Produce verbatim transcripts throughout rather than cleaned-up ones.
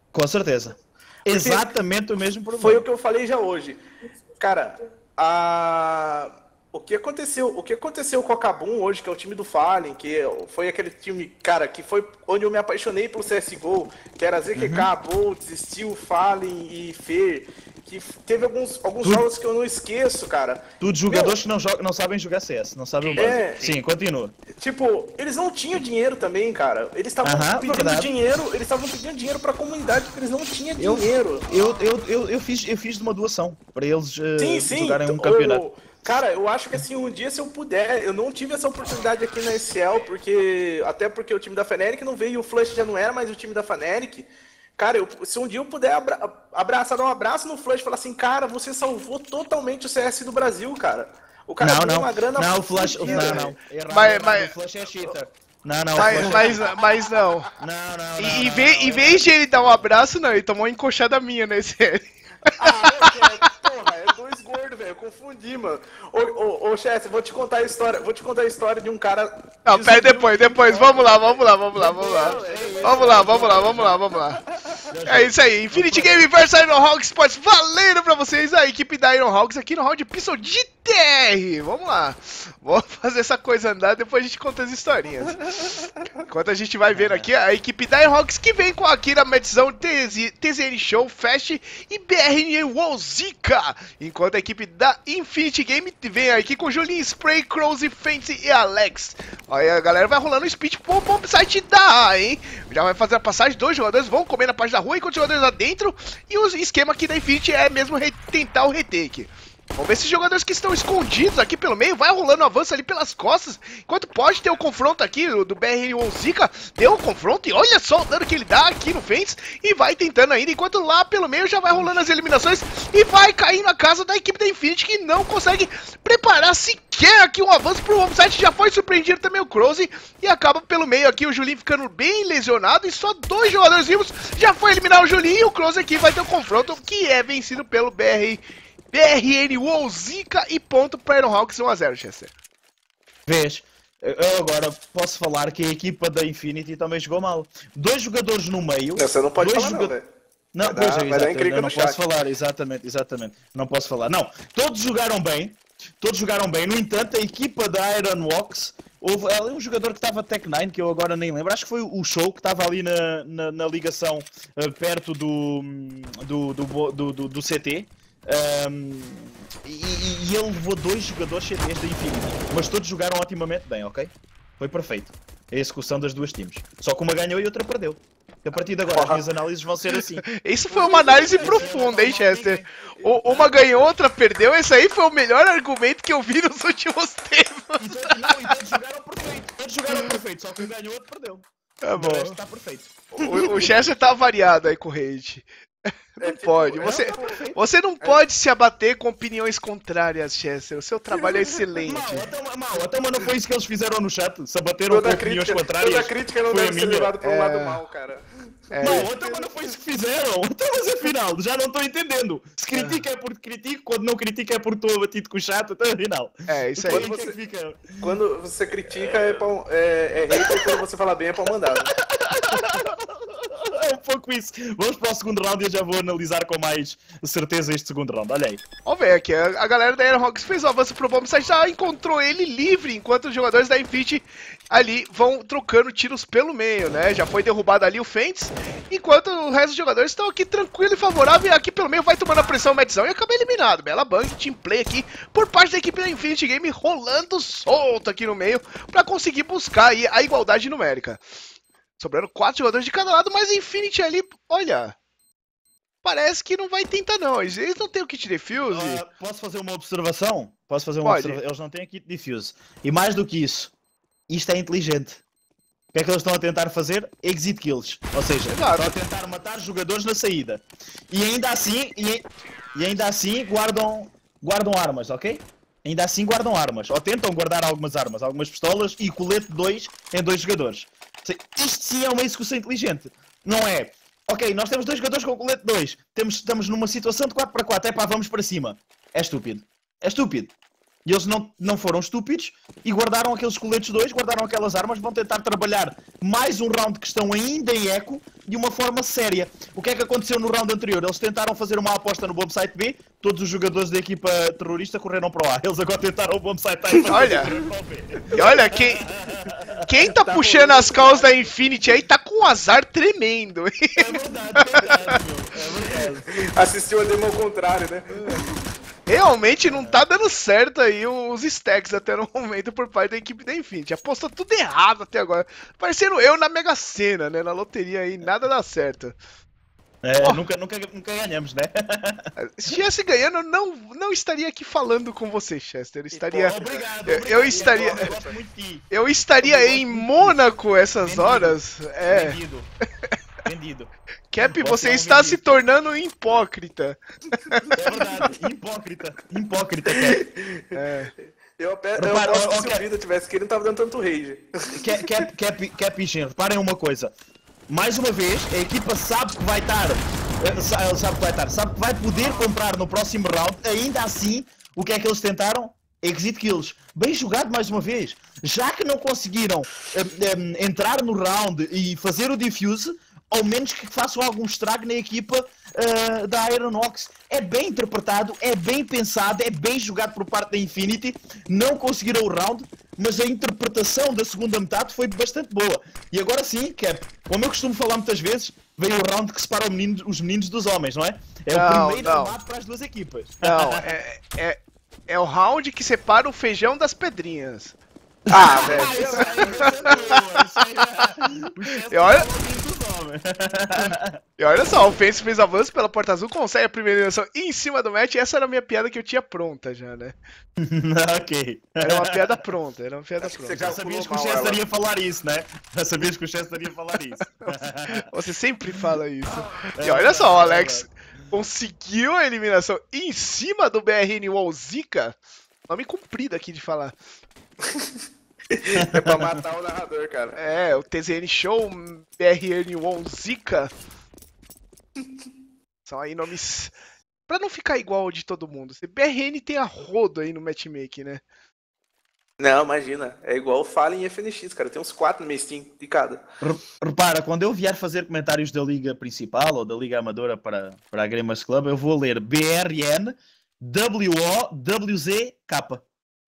Com certeza. Porque Exatamente o mesmo problema. foi o que eu falei já hoje. Cara, a... o que aconteceu, o que aconteceu com a Kabum hoje, que é o time do Fallen, que foi aquele time, cara, que foi onde eu me apaixonei pelo C S G O, que era Z Q K, uhum. Bolt, Steel, Fallen e Fer, que teve alguns, alguns Tudo. jogos que eu não esqueço, cara. Tudo jogadores Meu, que não, não sabem jogar C S, não sabem o básico. É, Sim, continua. Tipo, eles não tinham dinheiro também, cara. Eles estavam uh-huh, pedindo verdade. dinheiro, eles estavam pedindo dinheiro pra comunidade porque eles não tinham eu, dinheiro. Eu, eu, eu, eu, fiz, eu fiz de uma doação para eles uh, sim, sim, jogarem um campeonato. Eu, Cara, eu acho que assim, um dia se eu puder, eu não tive essa oportunidade aqui na S L, porque até porque o time da Fnatic não veio, o Flush já não era mais o time da Fnatic. Cara, eu, se um dia eu puder abra abraçar, dar um abraço no Flush e falar assim, cara, você salvou totalmente o C S do Brasil, cara. O cara não, deu não, uma grana não, o Flush, não, não. Errado, mas, errado, mas... O Flush é cheater. Não, não, mas, mas, mas não. Não, não, e, não, em, não, vez, não, em vez de ele dar um abraço, não, ele tomou uma encoxada minha nesse. Ah, é, porra, é dois gordos, velho. Eu confundi, mano. Ô, ô, ô, Chess, vou te contar a história. Vou te contar a história de um cara. Não, pera depois, depois. Vamos lá, vamos lá, vamos lá, vamos lá. Vamos lá, vamos lá, vamos lá, vamos lá. É isso aí, Infinity Game versus Iron Hawks Sports, valendo pra vocês a equipe da Iron Hawks aqui no round Pistol de T R. Vamos lá, vamos fazer essa coisa andar, depois a gente conta as historinhas. Enquanto a gente vai vendo aqui a equipe da Iron Hawks que vem com a Akira Medzão, T Z N Show, Fast e B R N Wozika. Enquanto a equipe da Infinity Game vem aqui com Julinho, Spray, Crows, Fancy e Alex. Olha, a galera vai rolando o speed pro bomb site da A, hein? Já vai fazer a passagem, dois jogadores vão comer na parte da rua enquanto os jogadores lá dentro. E o esquema aqui da Infinity é mesmo tentar o retake. Vamos ver se os jogadores que estão escondidos aqui pelo meio vai rolando o avanço ali pelas costas. Enquanto pode ter o confronto aqui do B R N Wozika. Deu o confronto e olha só o dano que ele dá aqui no Fence. E vai tentando ainda, enquanto lá pelo meio já vai rolando as eliminações. E vai cair na casa da equipe da Infinity que não consegue preparar sequer aqui um avanço pro homesite. Já foi surpreendido também o Croze. E acaba pelo meio aqui o Julinho ficando bem lesionado. E só dois jogadores vivos. Já foi eliminar o Julinho e o Croze aqui vai ter o confronto que é vencido pelo B R N. B R N Wozika e ponto para Iron Hawks um a zero, Chester. Vês, eu agora posso falar que a equipa da Infinity também jogou mal. Dois jogadores no meio. Não, você não pode dois falar joga... não, velho. Não, vai pois dar, é, vai dar exato, eu não no posso chat. falar, exatamente, exatamente. Não posso falar. Não, todos jogaram bem, todos jogaram bem. No entanto, a equipa da Iron Hawks, houve ali um jogador que estava Tech nine, que eu agora nem lembro, acho que foi o Show, que estava ali na, na, na ligação uh, perto do, do, do, do, do, do C T. Um, e, e ele levou dois jogadores C Ts da Infinity, mas todos jogaram otimamente bem, ok? Foi perfeito a execução das duas teams. Só que uma ganhou e outra perdeu. A partir de agora, as minhas análises vão ser assim. Isso foi uma análise profunda, hein, Chester? O, uma ganhou, outra perdeu. Esse aí foi o melhor argumento que eu vi nos últimos tempos. E todos, não, e todos jogaram perfeito. Todos jogaram perfeito, só que um ganhou, outro perdeu. Tá bom. O resto tá perfeito. O, o Chester tá variado aí com o rage. Não é, tipo, pode, você, você não pode é. se abater com opiniões contrárias, Chester. O seu trabalho é excelente. Mal, até, mal, até mas não foi isso que eles fizeram no chat. Se abateram toda com opiniões crítica, contrárias. Toda crítica não deve ser levada para um é... lado mal, cara. É. Não, até mas não foi isso que fizeram. Então, mas afinal, já não estou entendendo. Se critica é porque critico, quando não critica é porque estou abatido com o chat, até afinal. É, isso aí. Quando você, fica... quando você critica é, pão, é, é hate, quando você fala bem é pau mandado. É um pouco isso. Vamos para o segundo round e eu já vou analisar com mais certeza este segundo round. Olha aí. Vamos ver aqui. A galera da Iron Hawks fez o avanço pro bombsite, já encontrou ele livre, enquanto os jogadores da Infinity ali vão trocando tiros pelo meio, né? Já foi derrubado ali o Fentes, enquanto o resto dos jogadores estão aqui tranquilo e favorável. E aqui pelo meio vai tomando a pressão o Medzão e acaba eliminado. Bela bang, team play aqui por parte da equipe da Infinity Game, rolando solto aqui no meio para conseguir buscar aí a igualdade numérica. Sobrando quatro jogadores de cada lado, mas Infinity ali, olha, parece que não vai tentar não. Eles não têm o kit defuse. Uh, posso fazer uma observação? Posso fazer uma observação? Eles não têm kit defuse. E mais do que isso, isto é inteligente. O que é que eles estão a tentar fazer? Exit kills. Ou seja, Exato. estão a tentar matar jogadores na saída. E ainda assim, e, e ainda assim guardam, guardam armas, ok? Ainda assim guardam armas. Ou tentam guardar algumas armas, algumas pistolas e colete dois em dois jogadores. Isto sim é uma execução inteligente. Não é, ok, nós temos dois jogadores com colete dois. Temos, estamos numa situação de quatro para quatro. É pá, vamos para cima. É estúpido. É estúpido. E eles não, não foram estúpidos e guardaram aqueles coletes dois, guardaram aquelas armas, vão tentar trabalhar mais um round que estão ainda em eco de uma forma séria. O que é que aconteceu no round anterior? Eles tentaram fazer uma aposta no bombsite B, todos os jogadores da equipa terrorista correram para o A. Eles agora tentaram o bombsite A e olha, e olha, quem, quem tá, tá puxando bom. As calls da Infinity aí tá com um azar tremendo. É verdade, é verdade, meu. É verdade. Assistiu a demo ao contrário, né? Realmente não tá dando certo aí os stacks até no momento por parte da equipe da Infinity. Apostou tudo errado até agora. Parecendo eu na Mega Sena, né? Na loteria aí, nada dá certo. É, oh. nunca, nunca, nunca ganhamos, né? Se tivesse ganhando, não, não estaria aqui falando com você, Chester. Eu estaria. Pô, obrigado, eu, obrigado, eu estaria. Eu, eu estaria em Mônaco essas vendido, horas. É. Vendido. Vendido. Cap, você está vendido. Se tornando hipócrita. É verdade, hipócrita. Hipócrita, Cap. É. Eu, eu Repara, aposto que se o Vida tivesse que ele não tava dando tanto rage. Cap, Cap, Cap, Cap e Shen, reparem uma coisa. Mais uma vez, a equipa sabe que vai estar. Sabe que vai estar. Sabe que vai poder comprar no próximo round. Ainda assim, o que é que eles tentaram? Exit kills. Bem jogado mais uma vez. Já que não conseguiram um, um, entrar no round e fazer o defuse, ao menos que façam algum estrago na equipa uh, da Ironox. É bem interpretado, é bem pensado, é bem jogado por parte da Infinity. Não conseguiram o round, mas a interpretação da segunda metade foi bastante boa. E agora sim, Cap, como eu costumo falar muitas vezes, veio o round que separa menino, os meninos dos homens, não é? É não, o primeiro não. remate para as duas equipas. Não, é, é, é o round que separa o feijão das pedrinhas. Ah, velho. E olha... E olha só, o Fence fez avanço pela porta azul, consegue a primeira eliminação em cima do match. Essa era a minha piada que eu tinha pronta já, né? Ok. Era uma piada pronta, era uma piada Acho pronta. Que já sabias que o Chester ia falar isso, né? Já sabias que o Chester ia falar isso. Você sempre fala isso. E olha só, o Alex conseguiu a eliminação em cima do B R N Wall Zika. Nome comprido aqui de falar. É pra matar o narrador, cara. É, o T Z N Show, B R N Wall Zika. São aí nomes... Pra não ficar igual ao de todo mundo. B R N tem a rodo aí no matchmaking, né? Não, imagina. É igual o Fallen e F N X, cara. Tem uns quatro no meu Steam de cada. Repara, quando eu vier fazer comentários da Liga Principal ou da Liga Amadora para, para a Gamers Club, eu vou ler B R N W O W Z K.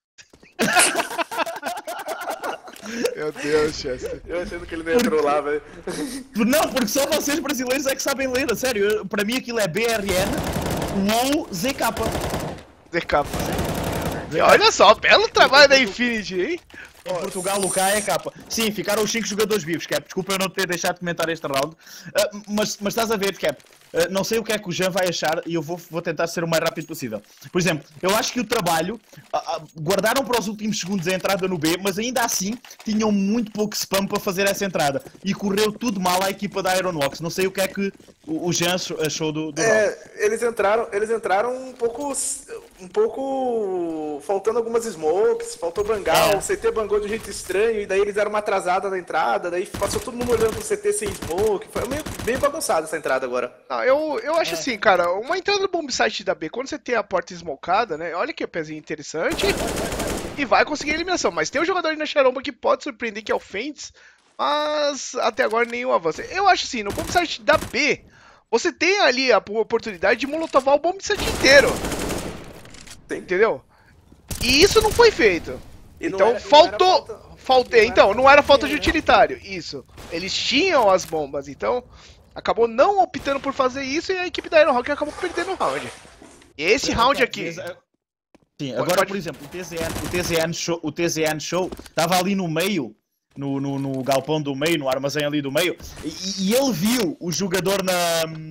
Meu Deus, Chester. Eu achando que ele não entrou lá, velho. Não, porque só vocês brasileiros é que sabem ler, a sério. Eu, para mim aquilo é B R N W O Z K. Z K. E olha só, belo trabalho da Infinity, hein? Em Portugal o K é capa. Sim, ficaram os cinco jogadores vivos, Cap. Desculpa eu não ter deixado de comentar este round. Uh, mas, mas estás a ver, Cap. Uh, não sei o que é que o Jean vai achar e eu vou, vou tentar ser o mais rápido possível. Por exemplo, eu acho que o trabalho... Uh, uh, guardaram para os últimos segundos a entrada no B, mas ainda assim tinham muito pouco spam para fazer essa entrada. E correu tudo mal à equipa da Ironworks. Não sei o que é que o, o Jean achou do, do é, round. Eles entraram, eles entraram um pouco... Um pouco... Faltando algumas smokes, faltou bangar, é. O C T bangou de um jeito estranho, e daí eles deram uma atrasada na entrada, daí passou todo mundo olhando pro C T sem smoke, foi meio, meio bagunçado essa entrada agora. Não, eu, eu acho é. assim, cara, uma entrada no bomb site da B, quando você tem a porta smocada, né, olha que pezinho interessante, e vai conseguir a eliminação, mas tem um jogador aí na Charomba que pode surpreender, que é o Fentes, mas até agora nenhum avanço. Eu acho assim, no bomb site da B, você tem ali a oportunidade de molotovar o bomb site inteiro. Tem. Entendeu? E isso não foi feito. E então era, faltou. Falta, faltei. Então, não, não era falta de utilitário. Isso. Eles tinham as bombas, então acabou não optando por fazer isso e a equipe da Ironhawk acabou perdendo o round. Esse Sim, round aqui. Sim, agora pode... por exemplo, o T Z N, o T Z N Show, o T Z N Show estava ali no meio, no, no, no galpão do meio, no armazém ali do meio, e, e ele viu o jogador na.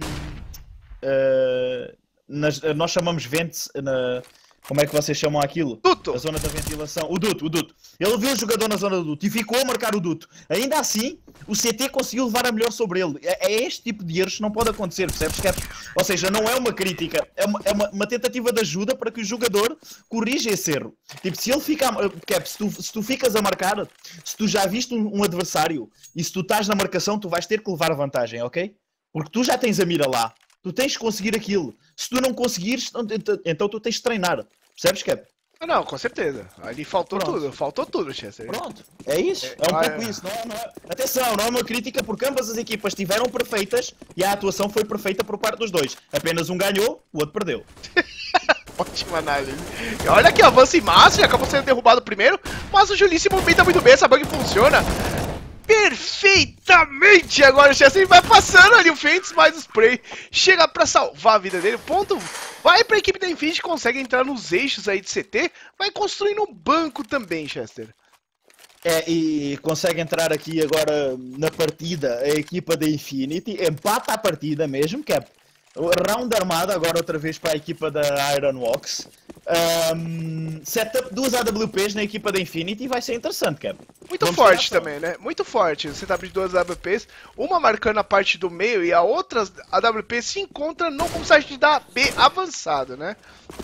Uh, nas, nós chamamos vents na. Como é que vocês chamam aquilo? Duto! A zona da ventilação. O duto, o duto. Ele viu o jogador na zona do duto e ficou a marcar o duto. Ainda assim, o C T conseguiu levar a melhor sobre ele. É, é este tipo de erros que não pode acontecer, percebes? Ou seja, não é uma crítica, é uma, é uma, uma tentativa de ajuda para que o jogador corrija esse erro. Tipo, se ele fica... Cap, se, tu, se tu ficas a marcar, se tu já viste um, um adversário e se tu estás na marcação, tu vais ter que levar a vantagem, ok? Porque tu já tens a mira lá. Tu tens que conseguir aquilo. Se tu não conseguires, então tu tens de treinar. Percebes, Cap? Ah, não, com certeza. Ali faltou Pronto. tudo, faltou tudo, Chester. Pronto, é isso. É, é um ah, pouco é. isso. Não é, não é... Atenção, não é uma crítica porque ambas as equipas estiveram perfeitas e a atuação foi perfeita por parte dos dois. Apenas um ganhou, o outro perdeu. Ótima análise. E olha que avança em massa, acabou sendo derrubado primeiro, mas o Julinho se movimenta muito bem, essa bug funciona perfeitamente. Agora o Chester vai passando ali o Fênix, mais o spray chega pra salvar a vida dele. O ponto vai pra equipe da Infinity, consegue entrar nos eixos aí de C T, vai construindo um banco também, Chester. É, e consegue entrar aqui agora na partida a equipa da Infinity, empata a partida mesmo, que é round armada agora outra vez para a equipa da Ironworks. Um, setup duas A W Ps na equipa da Infinity e vai ser interessante, Cap. Muito Vamos forte tirar também, né? Muito forte. O setup de duas A W Ps, uma marcando a parte do meio e a outra A W P se encontra no site da B avançado, né?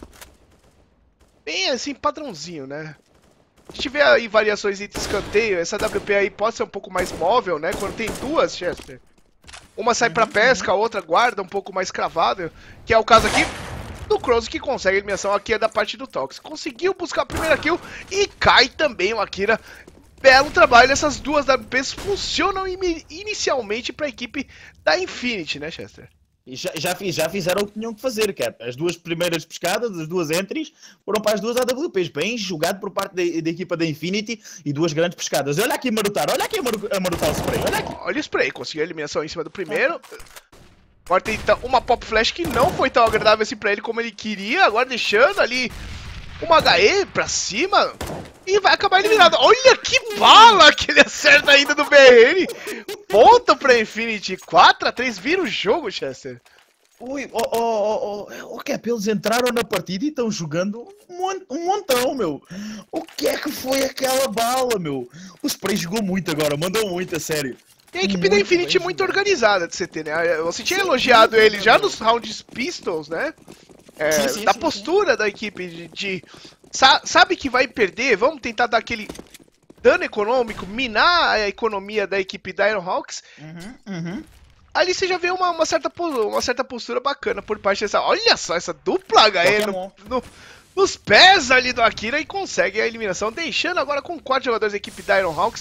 Bem assim, padrãozinho, né? Se tiver aí variações entre escanteio, essa A W P aí pode ser um pouco mais móvel, né? Quando tem duas, Chester. Uma sai pra pesca, a outra guarda um pouco mais cravado, que é o caso aqui do Cross, que consegue a eliminação aqui é da parte do Tox. Conseguiu buscar a primeira kill e cai também o Akira. Belo trabalho, essas duas W Ps funcionam inicialmente para a equipe da Infinity, né, Chester? E já, já, fiz, já fizeram o que tinham que fazer, Cap. As duas primeiras pescadas, as duas entries, foram para as duas A W Ps. Bem jogado por parte da, da equipa da Infinity e duas grandes pescadas. Olha aqui Marutar, olha aqui a Maru- a Marutar o spray, olha aqui. Olha o spray, conseguiu a eliminação em cima do primeiro. Agora tem então uma Pop Flash que não foi tão agradável assim pra ele como ele queria. Agora deixando ali uma H E pra cima e vai acabar eliminado. Olha que bala que ele acerta ainda do B R N. Ponto pra Infinity. quatro a três, vira o jogo, Chester. Ui, oh, oh, oh, oh, oh, Cap, eles entraram na partida e estão jogando um, mon- um montão, meu. O que é que foi aquela bala, meu? O spray jogou muito agora, mandou muito, a sério. E a equipe da Infinity muito organizada de C T, né? Você tinha elogiado ele já nos rounds Pistols, né? É, Sim, sim, da sim, postura da equipe de, de sa- sabe que vai perder, vamos tentar dar aquele dano econômico, minar a economia da equipe da Ironhawks. Uhum, uhum. Ali você já vê uma, uma, certa, po- uma certa postura bacana por parte dessa. Olha só essa dupla H E no, no, nos pés ali do Akira e consegue a eliminação, deixando agora com quatro jogadores da equipe da Ironhawks.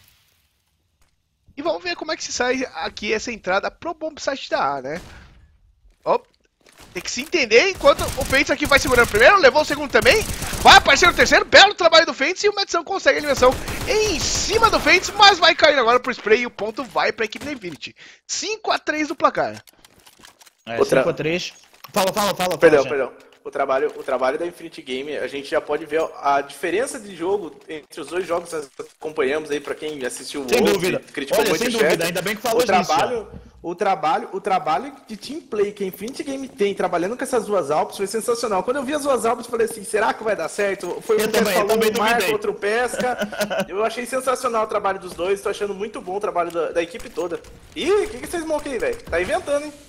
E vamos ver como é que se sai aqui essa entrada pro bombsite da A, né? Ó, tem que se entender enquanto o Fênix aqui vai segurando o primeiro, levou o segundo também, vai aparecer o terceiro, belo trabalho do Fênix e o Metzão consegue a eliminação em cima do Fênix, mas vai cair agora pro spray e o ponto vai pra equipe da Infinity. cinco a três do placar. É, Outra- cinco a três. Fala, fala, fala. Perdão, fala, perdão. O trabalho, o trabalho da Infinity Game, a gente já pode ver a diferença de jogo entre os dois jogos que nós acompanhamos aí, pra quem assistiu o Sem Wolf, dúvida. criticou Olha, muito sem o dúvida, chat. ainda bem que o falou disso. trabalho, o trabalho, o trabalho de team play que a Infinity Game tem, trabalhando com essas duas Alpes, foi sensacional. Quando eu vi as duas Alpes, eu falei assim, será que vai dar certo? Foi o Eu que também, eu falou, também um marca, duvidei. outro pesca. Eu achei sensacional o trabalho dos dois, tô achando muito bom o trabalho da, da equipe toda. Ih, o que, que vocês mocam aí, velho? Tá inventando, hein?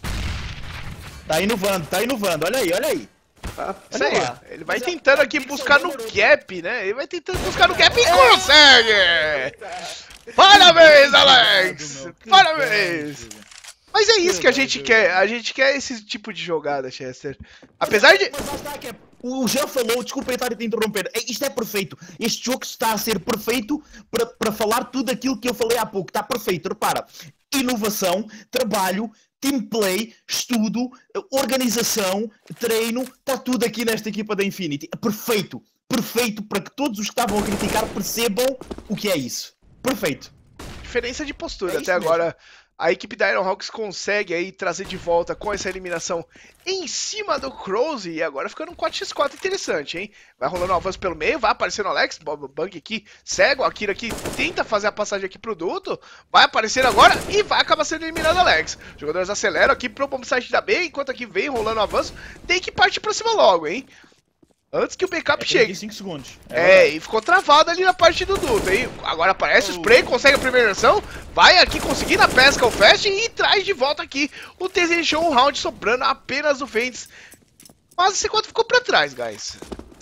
Tá inovando, tá inovando. Olha aí, olha aí. Tá? Isso Olha aí, lá. ele vai Mas é- tentando aqui buscar no gap, né? Ele vai tentando buscar no gap e consegue! Parabéns, Alex! Parabéns! Mas é isso que a gente quer, a gente quer esse tipo de jogada, Chester. Apesar de... Mas lá está, que é- o Gel falou, desculpa eu estar a te interromper. É, Isto é perfeito. Este jogo está a ser perfeito para, para falar tudo aquilo que eu falei há pouco. Está perfeito, repara. Inovação, trabalho, team play, estudo, organização, treino, está tudo aqui nesta equipa da Infinity. É perfeito. Perfeito para que todos os que estavam a criticar percebam o que é isso. Perfeito. Diferença de postura, É até isso mesmo. agora a equipe da Ironhawks consegue aí trazer de volta com essa eliminação em cima do Crows e agora ficando um quatro por quatro interessante, hein? Vai rolando um avanço pelo meio, vai aparecendo o Alex, Bob Bang aqui, cego, o Akira aqui tenta fazer a passagem aqui pro duto, vai aparecer agora e vai acabar sendo eliminado o Alex. Os jogadores aceleram aqui pro bombsite da B, enquanto aqui vem rolando o avanço, tem que partir pra cima logo, hein? Antes que o backup É chegue. trinta e cinco segundos. É, e ficou travado ali na parte do duto, hein? Agora aparece o spray, consegue a primeira ação, vai aqui conseguir na pesca o fast e traz de volta aqui o T Z Show, um round sobrando apenas o Fênix. Mas esse quanto ficou pra trás, guys.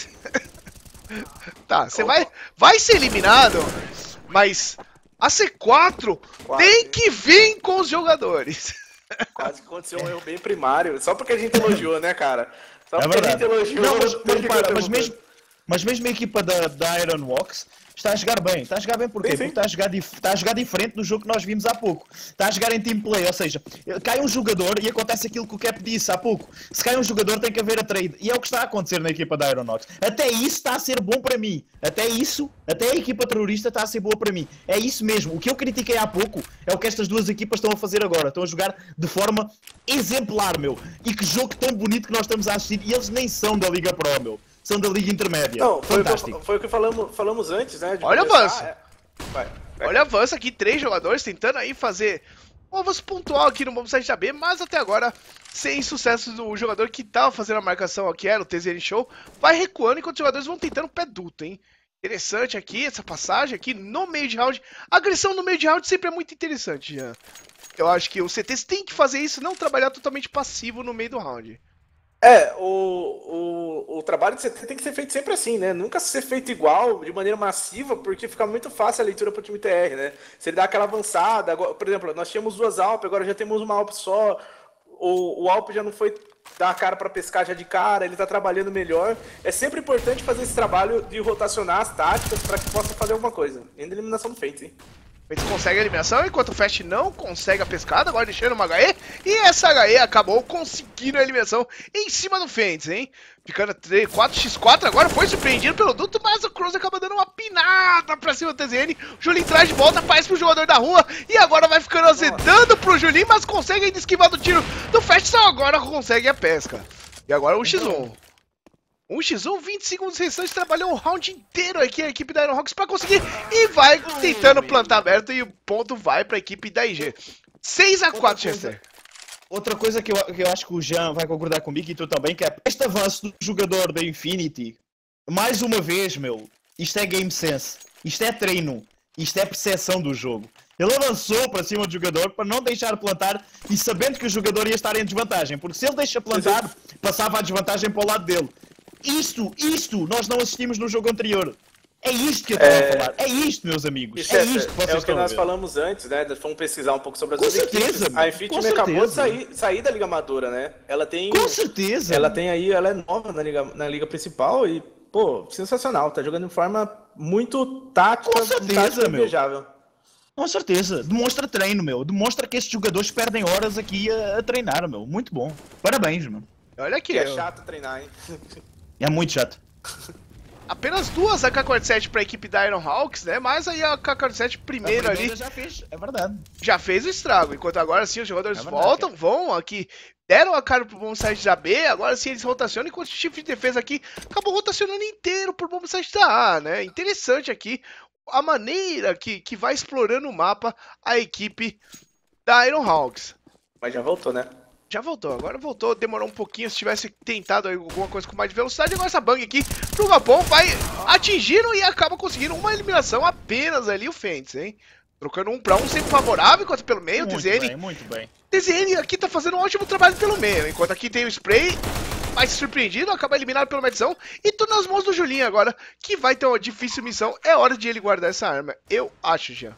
Tá, você vai, vai ser eliminado, mas a C quatro Quase. tem que vir com os jogadores. Quase que aconteceu um erro bem primário, só porque a gente elogiou, né, cara? Só É porque a gente verdade. elogiou. Não, mas, tem mas, que repara, ter mas um- mesmo, mas mesmo a equipa da, da Ironworks está a jogar bem. Está a jogar bem porquê? Sim, sim. Porque está a, jogar dif está a jogar diferente do jogo que nós vimos há pouco. Está a jogar em team play, ou seja, cai um jogador e acontece aquilo que o Cap disse há pouco. Se cai um jogador tem que haver a trade. E é o que está a acontecer na equipa da Ironworks. Até isso está a ser bom para mim. Até isso, até a equipa terrorista está a ser boa para mim. É isso mesmo. O que eu critiquei há pouco é o que estas duas equipas estão a fazer agora. Estão a jogar de forma exemplar, meu. E que jogo tão bonito que nós estamos a assistir. E eles nem são da Liga Pro, meu. São da Liga Intermédia. Não, foi, fantástico. O que, foi o que falamos, falamos antes, né? De Olha o avanço. É... Vai, vai. Olha o avanço aqui, três jogadores tentando aí fazer um avanço pontual aqui no Bombsite A B, mas até agora sem sucesso do jogador que tava fazendo a marcação aqui, era o T Z N Show, vai recuando enquanto os jogadores vão tentando pé duto, hein? Interessante aqui, essa passagem aqui no meio de round. A agressão no meio de round sempre é muito interessante, Jean. Eu acho que o C Ts tem que fazer isso, não trabalhar totalmente passivo no meio do round. É, o, o, o trabalho de C T tem que ser feito sempre assim, né? Nunca ser feito igual, de maneira massiva, porque fica muito fácil a leitura para o time T R, né? Se ele dá aquela avançada, agora, por exemplo, nós tínhamos duas Alp, agora já temos uma Alp só, o, o Alp já não foi dar a cara para pescar já de cara, ele tá trabalhando melhor. É sempre importante fazer esse trabalho de rotacionar as táticas para que possa fazer alguma coisa. Ainda eliminação do Fênix, hein? Eles conseguem a eliminação, enquanto o Fast não consegue a pescada, agora deixando uma H E, e essa H E acabou conseguindo a eliminação em cima do Fênix, hein? Ficando quatro contra quatro, agora foi surpreendido pelo duto, mas o Cross acaba dando uma pinada pra cima do T Z N. O Julinho traz de volta, faz pro jogador da rua, e agora vai ficando azedando pro Julinho, mas consegue ainda esquivar do tiro do Fast, só agora consegue a pesca. E agora o X um. um contra um, vinte segundos restantes, trabalhou o round inteiro aqui a equipe da Ironhawks para conseguir e vai tentando plantar aberto e o ponto vai para a equipe da I G. seis a quatro, Chester. Outra coisa que eu, que eu acho que o Jean vai concordar comigo e tu também, que é este avanço do jogador da Infinity, mais uma vez, meu, isto é game sense, isto é treino, isto é percepção do jogo. Ele avançou para cima do jogador para não deixar plantar e sabendo que o jogador ia estar em desvantagem, porque se ele deixa plantar, passava a desvantagem para o lado dele. Isto, isto, nós não assistimos no jogo anterior. É isto que eu estava é... a falar. É isto, meus amigos. Isso é, é isto que vocês É o que nós ver. falamos antes, né? Fomos pesquisar um pouco sobre as com duas certeza, equipes. A Infinity acabou de sair, sair da Liga Amadora, né? Ela tem... Com certeza. Ela tem aí, ela é nova na Liga, na Liga principal e, pô, sensacional. Tá jogando de forma muito tática. Com certeza, meu. Invejável. Com certeza. Demonstra treino, meu. Demonstra que esses jogadores perdem horas aqui a, a treinar, meu. Muito bom. Parabéns, mano. Olha aqui. É eu... chato treinar, hein? É muito chato. Apenas duas A K quarenta e sete para a equipe da Ironhawks, né? Mas aí a A K quarenta e sete primeiro ali já fez, é verdade. Já fez o estrago. Enquanto agora sim os jogadores é verdade, voltam, cara. vão aqui, deram a cara pro Bombsite da B, agora sim eles rotacionam, enquanto o chifre de defesa aqui acabou rotacionando inteiro pro Bombsite da A, né? Interessante aqui a maneira que, que vai explorando o mapa a equipe da Ironhawks. Mas já voltou, né? Já voltou, agora voltou, demorou um pouquinho, se tivesse tentado alguma coisa com mais velocidade, agora essa bang aqui pro Gapon vai atingindo e acaba conseguindo uma eliminação apenas ali o Fênix, hein? Trocando um pra um sempre favorável, enquanto pelo meio muito o T Z N... Bem, muito bem. T Z N aqui tá fazendo um ótimo trabalho pelo meio, enquanto aqui tem o Spray, vai se surpreendido, acaba eliminado pela medição e tudo nas mãos do Julinho agora, que vai ter uma difícil missão, é hora de ele guardar essa arma, eu acho, Jean.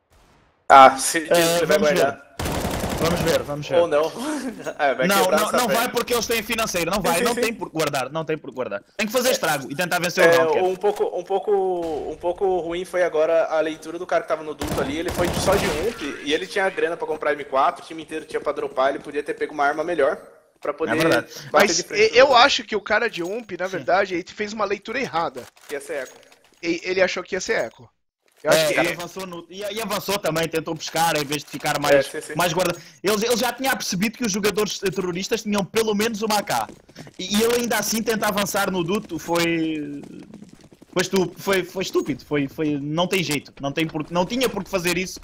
Ah, se é, ele vai guardar. Ver. Vamos ver, vamos ver. Ou não. é, vai não, não, não vai porque eles têm financeiro, não vai, sim, sim, não sim. tem por guardar, não tem por guardar. Tem que fazer estrago e tentar vencer é, o round. Um pouco, um, pouco, um pouco ruim foi agora a leitura do cara que tava no duto ali, ele foi só de um e ele tinha grana pra comprar M quatro, o time inteiro tinha pra dropar, ele podia ter pego uma arma melhor pra poder... É verdade. Mas eu acho que o cara de U M P, na verdade, ele fez uma leitura errada. Ia ser eco. Ele achou que ia ser eco. Eu acho é, que ele avançou no... e, e avançou também, tentou buscar em vez de ficar mais, é, sim, sim. mais guarda. Ele, ele já tinha percebido que os jogadores terroristas tinham pelo menos uma A K. E, e ele ainda assim tenta avançar no duto, foi. Foi, estu... foi, foi estúpido, foi, foi... não tem jeito, não, tem por... não tinha por que fazer isso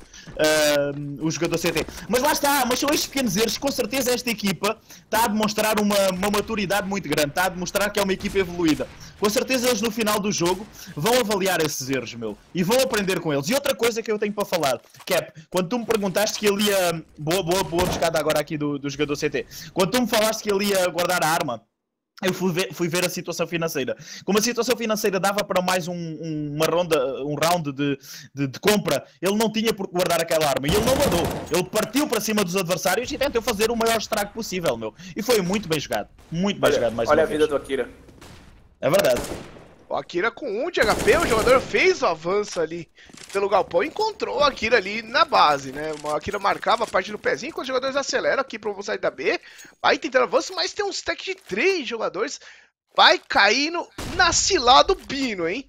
uh, o jogador C T. Mas lá está, mas são estes pequenos erros, com certeza esta equipa está a demonstrar uma, uma maturidade muito grande, está a demonstrar que é uma equipa evoluída. Com certeza eles no final do jogo vão avaliar esses erros, meu, e vão aprender com eles. E outra coisa que eu tenho para falar, Cap, quando tu me perguntaste que ele ia... Boa, boa, boa buscada agora aqui do, do jogador C T. Quando tu me falaste que ele ia guardar a arma, eu fui ver, fui ver a situação financeira. Como a situação financeira dava para mais um, um, uma ronda, um round de, de, de compra, ele não tinha por que guardar aquela arma. E ele não guardou. Ele partiu para cima dos adversários e tentou fazer o maior estrago possível, meu. E foi muito bem jogado. Muito bem olha, jogado, mais Olha uma a vida vez. do Akira. É verdade. O Akira com um de H P, o jogador fez o avanço ali pelo galpão e encontrou o Akira ali na base, né? O Akira marcava a parte do pezinho, quando os jogadores aceleram aqui para o sair da B, vai tentando avanço, mas tem um stack de três jogadores, vai caindo na cilada do Bino, hein?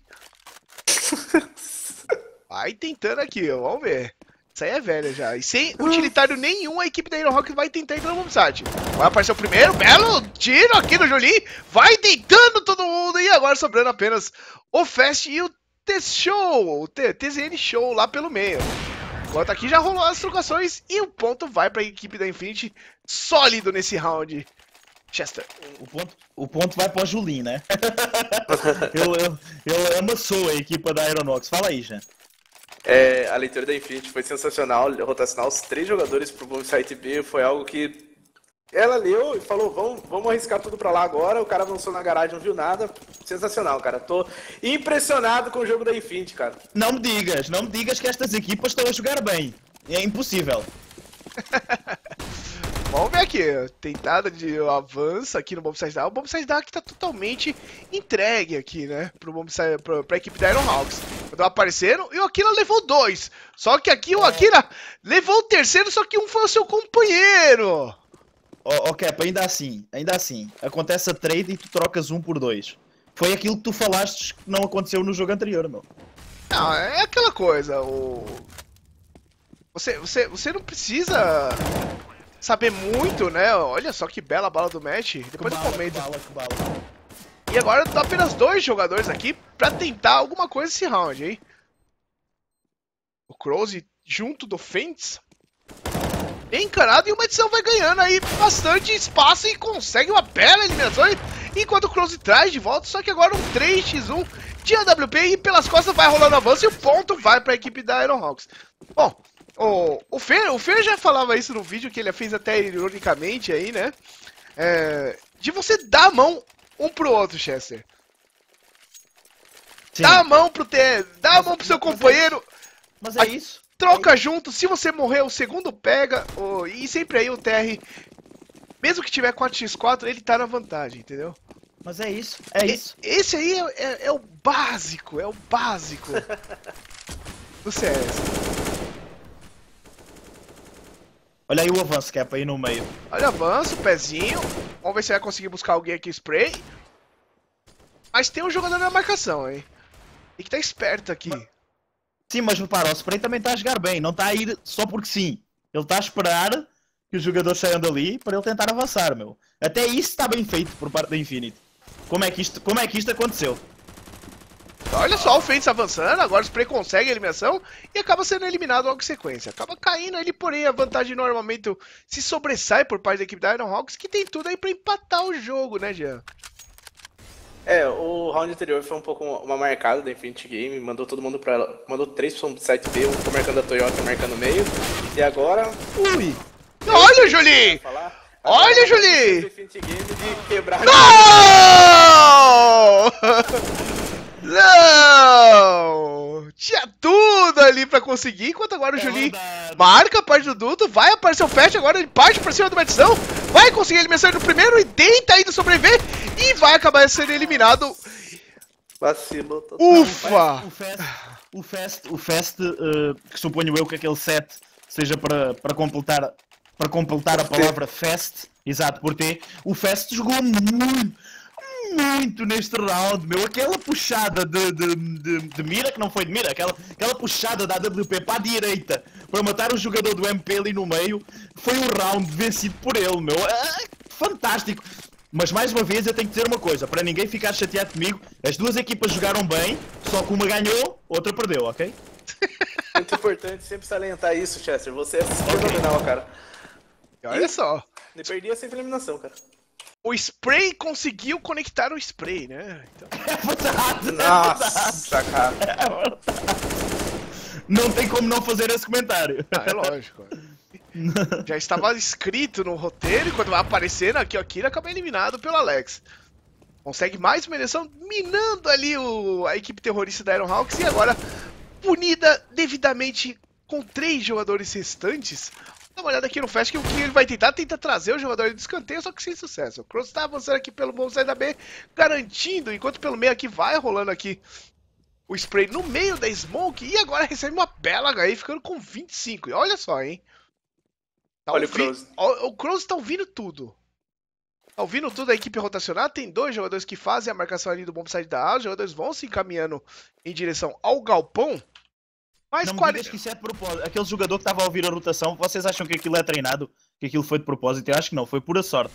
Vai tentando aqui, ó, vamos ver. Isso aí é velha já. E sem utilitário nenhum, a equipe da Iron Rock vai tentar entrar no bombsite. Vai aparecer o primeiro, belo tiro aqui no Jolie. Vai tentando todo mundo. E agora sobrando apenas o Fast e o T-Show. O T Z N Show lá pelo meio. Enquanto aqui já rolou as trocações. E o ponto vai para a equipe da Infinity. Sólido nesse round. Chester. O ponto, o ponto vai para o Jolie, né? ele, ele, ele amassou a equipa da Aeronox. Fala aí, Jean. É, a leitura da Infinity foi sensacional, rotacional, os três jogadores pro bombsite B foi algo que ela leu e falou, vamos, vamos arriscar tudo pra lá agora, o cara avançou na garagem, não viu nada, sensacional, cara, tô impressionado com o jogo da Infinity, cara. Não me digas, não me digas que estas equipas estão a jogar bem, é impossível. Vamos ver aqui, tentada de avanço aqui no Bombsite Dark. O Bombsite Dark tá totalmente entregue aqui, né, pro Bombsite, pra, pra equipe da Iron Hawks. Então apareceram e o Akira levou dois. Só que aqui o Akira levou o terceiro, só que um foi o seu companheiro. Ó, oh, Cap, ainda assim, ainda assim, acontece a trade e tu trocas um por dois. Foi aquilo que tu falaste que não aconteceu no jogo anterior, meu. Não, é aquela coisa, o... Você, você, você não precisa... saber muito, né? Olha só que bela bala do match. Depois do momento. Que bala, que bala. E agora tá apenas dois jogadores aqui pra tentar alguma coisa nesse round, hein? O Croze junto do Fentes. Bem encanado e o Medição vai ganhando aí bastante espaço e consegue uma bela eliminação. Enquanto o Croze traz de volta, só que agora um três a um de A W P e pelas costas vai rolando avanço e o ponto vai pra equipe da Iron Hawks. Bom, O, o, Fer, o Fer já falava isso no vídeo, que ele fez até ironicamente aí, né? É, de você dar a mão um pro outro, Chester. Sim. Dá a mão pro ter, dá a mão pro seu companheiro. Mas é isso. Troca é isso. Junto, se você morrer, o segundo pega. Oh, e sempre aí o T R, mesmo que tiver quatro por quatro, ele tá na vantagem, entendeu? Mas é isso, é e, isso. Esse aí é, é, é o básico, é o básico do C S. Olha aí o avanço, Cap, aí no meio. Olha o avanço, pezinho. Vamos ver se vai conseguir buscar alguém aqui, spray. Mas tem um jogador na marcação, hein? Tem que estar esperto aqui. Sim, mas repara, o spray também está a jogar bem. Não está a ir só porque sim. Ele está a esperar que os jogadores saiam dali para ele tentar avançar, meu. Até isso está bem feito por parte da Infinity. Como é que isto, como é que isto aconteceu? Olha só o Fentes avançando, agora o Spray consegue a eliminação e acaba sendo eliminado logo em sequência. Acaba caindo ali, porém a vantagem no armamento se sobressai por parte da equipe da Iron Hawks, que tem tudo aí pra empatar o jogo, né, Jean? É, o round anterior foi um pouco uma marcada da Infinity Game, mandou todo mundo pra ela, mandou três pro site B, um ficou marcando a Toyota, marcando o meio, e agora... Ui! Olha, Julie! Olha, Julie! Infinity Game de quebrar... Não! Não! Tinha tudo ali pra conseguir, enquanto agora o é Julie verdade. Marca a parte do duto, vai aparecer o Fast, agora ele parte pra cima do Medição, vai conseguir a eliminação no primeiro e tenta ainda sobreviver e vai acabar sendo eliminado. Vacilo total. Ufa! O Fast, o Fast, o Fast uh, que suponho eu que aquele set seja para, para completar, para completar a palavra Fast, exato, por T, o Fast jogou muito, muito neste round, meu, aquela puxada de, de, de, de mira, que não foi de mira, aquela, aquela puxada da A W P para a direita, para matar o jogador do M P ali no meio, foi um round vencido por ele, meu, é, fantástico. Mas mais uma vez eu tenho que dizer uma coisa, para ninguém ficar chateado comigo, as duas equipas jogaram bem, só que uma ganhou, outra perdeu, ok? Muito importante sempre salientar isso, Chester, você é fenomenal, okay. Cara. E olha só. Nem perdi essa eliminação, cara. O Spray conseguiu conectar o Spray, né? Então... É verdade, nossa, é cara. É verdade. Não tem como não fazer esse comentário. Ah, é lógico. Já estava escrito no roteiro e quando vai aparecendo aqui o Akira acaba eliminado pelo Alex. Consegue mais uma eleição, minando ali o, a equipe terrorista da Iron Hawks e agora punida devidamente com três jogadores restantes. Dá uma olhada aqui no Fast, que o que ele vai tentar, tenta trazer o jogador de escanteio, só que sem sucesso. O Cross tá avançando aqui pelo bom side da B, garantindo, enquanto pelo meio aqui vai rolando aqui o spray no meio da smoke, e agora recebe uma bela H I, ficando com vinte e cinco. E olha só, hein. Tá olha ouvi... o Cross. O Cross tá ouvindo tudo. Tá ouvindo tudo a equipe rotacionar, tem dois jogadores que fazem a marcação ali do bomb side da A, os jogadores vão se encaminhando em direção ao galpão. Mas não me quarenta... digas que isso é de propósito. Aquele jogador que estava a ouvir a rotação, vocês acham que aquilo é treinado? Que aquilo foi de propósito? Eu acho que não, foi pura sorte.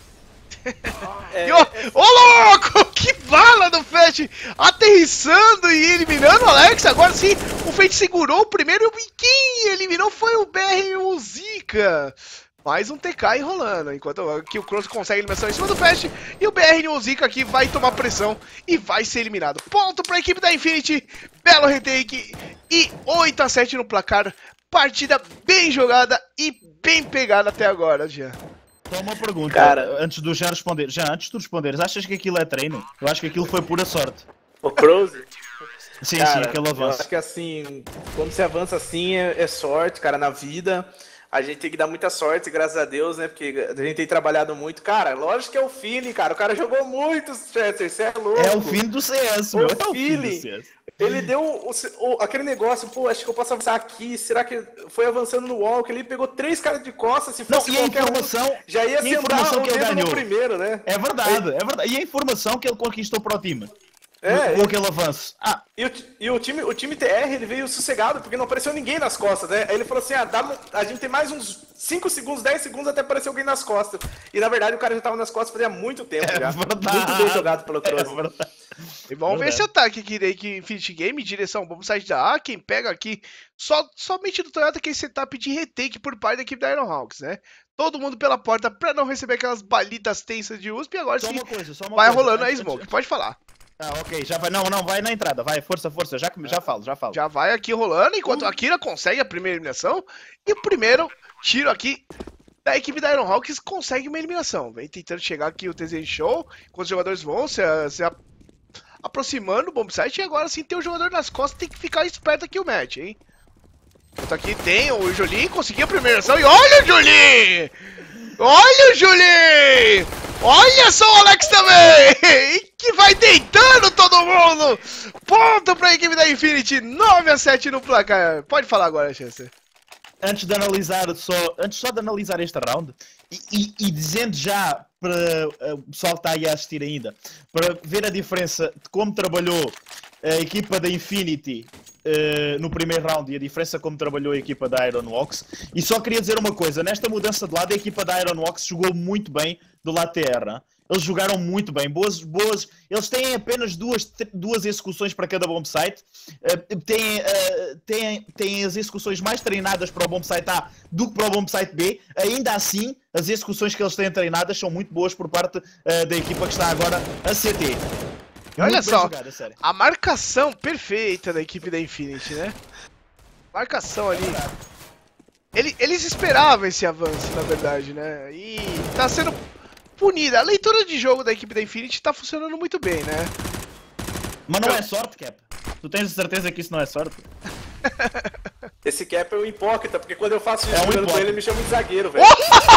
É, ô, é... oh, louco! Que bala do Fate! Aterrissando e eliminando o Alex. Agora sim, o Fate segurou o primeiro e quem eliminou foi o B R e o Zika. Mais um T K enrolando, enquanto aqui o Cross consegue a eliminação em cima do Fast. E o B R no Zika aqui vai tomar pressão e vai ser eliminado. Ponto para a equipe da Infinity. Belo retake e oito a sete no placar. Partida bem jogada e bem pegada até agora, Jean. Só uma pergunta, cara, antes do Jean responder. Jean, antes de tu responderes, achas que aquilo é treino? Eu acho que aquilo foi pura sorte. O Cross? Sim, cara, sim, aquele avanço. Eu acho que assim, quando você avança assim, é, é sorte, cara, na vida. A gente tem que dar muita sorte, graças a Deus, né? Porque a gente tem trabalhado muito. Cara, lógico que é o feeling, cara. O cara jogou muito, Chester, você é louco. É o fim do C S, meu. O É o fim do feeling. C S. Ele deu o, o, aquele negócio, pô, acho que eu posso avançar aqui. Será que foi avançando no walk? Ele pegou três caras de costas. Se fosse Não, e a qualquer informação, um, já ia e a informação que ele ganhou no primeiro, né? É verdade, é verdade. E a informação que ele conquistou para o time? É, com aquele avanço. Ah. E, o, e o, time, o time T R ele veio sossegado, porque não apareceu ninguém nas costas, né? Aí ele falou assim: ah, dá, a gente tem mais uns cinco segundos, dez segundos até aparecer alguém nas costas. E na verdade o cara já tava nas costas fazia muito tempo é já. Verdade. Muito bem jogado pelo Cross. É verdade. E vamos ver esse ataque aqui da Infinity Game, direção bomb side da A. Quem pega aqui, só, somente do Toyota, que é esse setup de retake por parte da equipe da Ironhawks, né? Todo mundo pela porta pra não receber aquelas balitas tensas de U S P. E agora só sim, uma coisa, só uma vai coisa. rolando a smoke. Pode falar. Ah, ok, já vai, não, não, vai na entrada, vai, força, força, já, já falo, já falo. Já vai aqui rolando, enquanto a Kira consegue a primeira eliminação, e o primeiro tiro aqui da equipe da Ironhawks consegue uma eliminação. Vem tentando chegar aqui o T Z Show, enquanto os jogadores vão se, se aproximando do bomb site, e agora sim tem o jogador nas costas, tem que ficar esperto aqui o match, hein. Enquanto aqui tem o Julin, conseguiu a primeira eliminação, e olha o Julin! Olha o Julin! Olha só o Alex também! Que vai deitando todo mundo! Ponto pra equipe da Infinity, nove a sete no placar. Pode falar agora, Chester. Antes de analisar só, antes só de analisar este round, e, e, e dizendo já para uh, o pessoal que está aí a assistir ainda, para ver a diferença de como trabalhou a equipa da Infinity uh, no primeiro round e a diferença como trabalhou a equipa da Ironhawks, e só queria dizer uma coisa, nesta mudança de lado a equipa da Ironhawks jogou muito bem do lado T R, hein? Eles jogaram muito bem, boas, boas, eles têm apenas duas, duas execuções para cada bomb site, uh, têm, uh, têm, têm as execuções mais treinadas para o bomb site A do que para o bomb site B, ainda assim, as execuções que eles têm treinadas são muito boas por parte uh, da equipa que está agora a C T. E olha só, jogado, a marcação perfeita da equipe da Infinity, né? Marcação ali. Ele, eles esperavam esse avanço, na verdade, né? E tá sendo punida. A leitura de jogo da equipe da Infinity tá funcionando muito bem, né? Mas não é sorte, Cap. Tu tens certeza que isso não é sorte? Esse Cap é um hipócrita, porque quando eu faço isso é um jogando com ele, ele me chama de zagueiro, velho.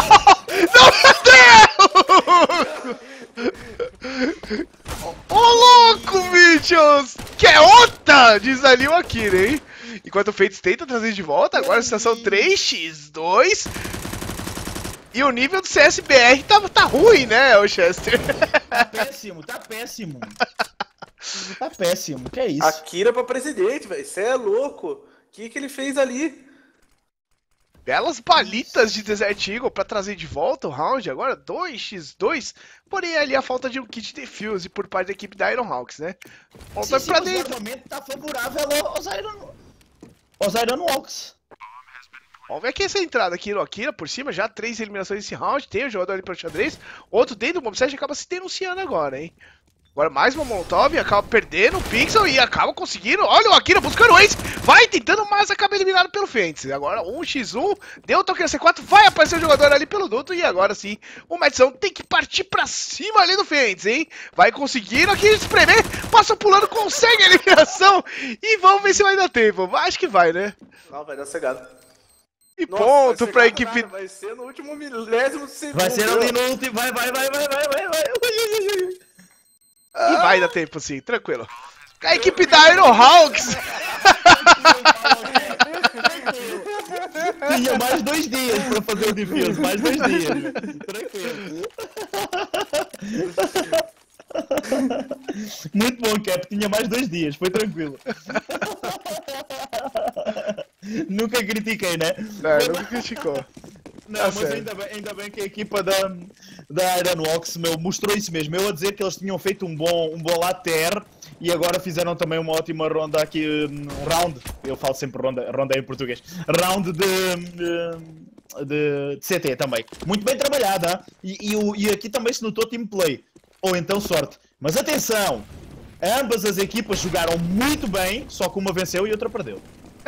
Ô louco, bichos! Que é outra! Diz ali o Akira, hein? Enquanto o Fates tenta trazer de volta, agora a situação três a dois. E o nível do C S B R tá, tá ruim, né, o Chester? Tá péssimo, tá péssimo. Tá péssimo, que é isso? Akira pra presidente, velho. Você é louco. O que que ele fez ali? Belas balitas de Desert Eagle pra trazer de volta o round. Agora dois a dois. Porém, ali a falta de um kit defuse por parte da equipe da Ironhawks, né? Volta pra dentro. O momento tá favorável aos, Iron... aos Ironhawks. Vamos ver aqui essa entrada aqui no Akira por cima, já três eliminações nesse round, tem o jogador ali para o xadrez, outro dentro do bomb site acaba se denunciando agora, hein. Agora mais uma Molotov, acaba perdendo o Pixel e acaba conseguindo, olha o Akira buscando o Ace, vai tentando, mas acaba eliminado pelo Fênix. Agora um contra um, deu o toque na C quatro, vai aparecer o jogador ali pelo duto e agora sim, o Madison tem que partir pra cima ali do Fênix, hein. Vai conseguindo aqui espremer, passa pulando, consegue a eliminação e vamos ver se vai dar tempo, acho que vai, né. Não, vai dar cegado. E Nossa, ponto vai pra ser equipe... Vai ser no último milésimo segundo. Vai ser ali no último. Vai, vai, vai, vai, vai, vai, vai. E vai dar tempo sim, tranquilo. A equipe da Iron Hawks. Tinha mais dois dias pra fazer o defesa, mais dois dias. Tranquilo. Muito bom, Cap, tinha mais dois dias, foi tranquilo. Nunca critiquei, né? Não, nunca criticou. Não, Tá mas certo. ainda bem, ainda bem que a equipa da, da Ironworks, meu, mostrou isso mesmo. Eu a dizer que eles tinham feito um bom, um bom lado T R e agora fizeram também uma ótima ronda aqui, um round. Eu falo sempre ronda, ronda em português. Round de, de, de, de C T também. Muito bem trabalhada. E, e, o- e aqui também se notou team play. Ou então sorte. Mas atenção! Ambas as equipas jogaram muito bem, só que uma venceu e outra perdeu.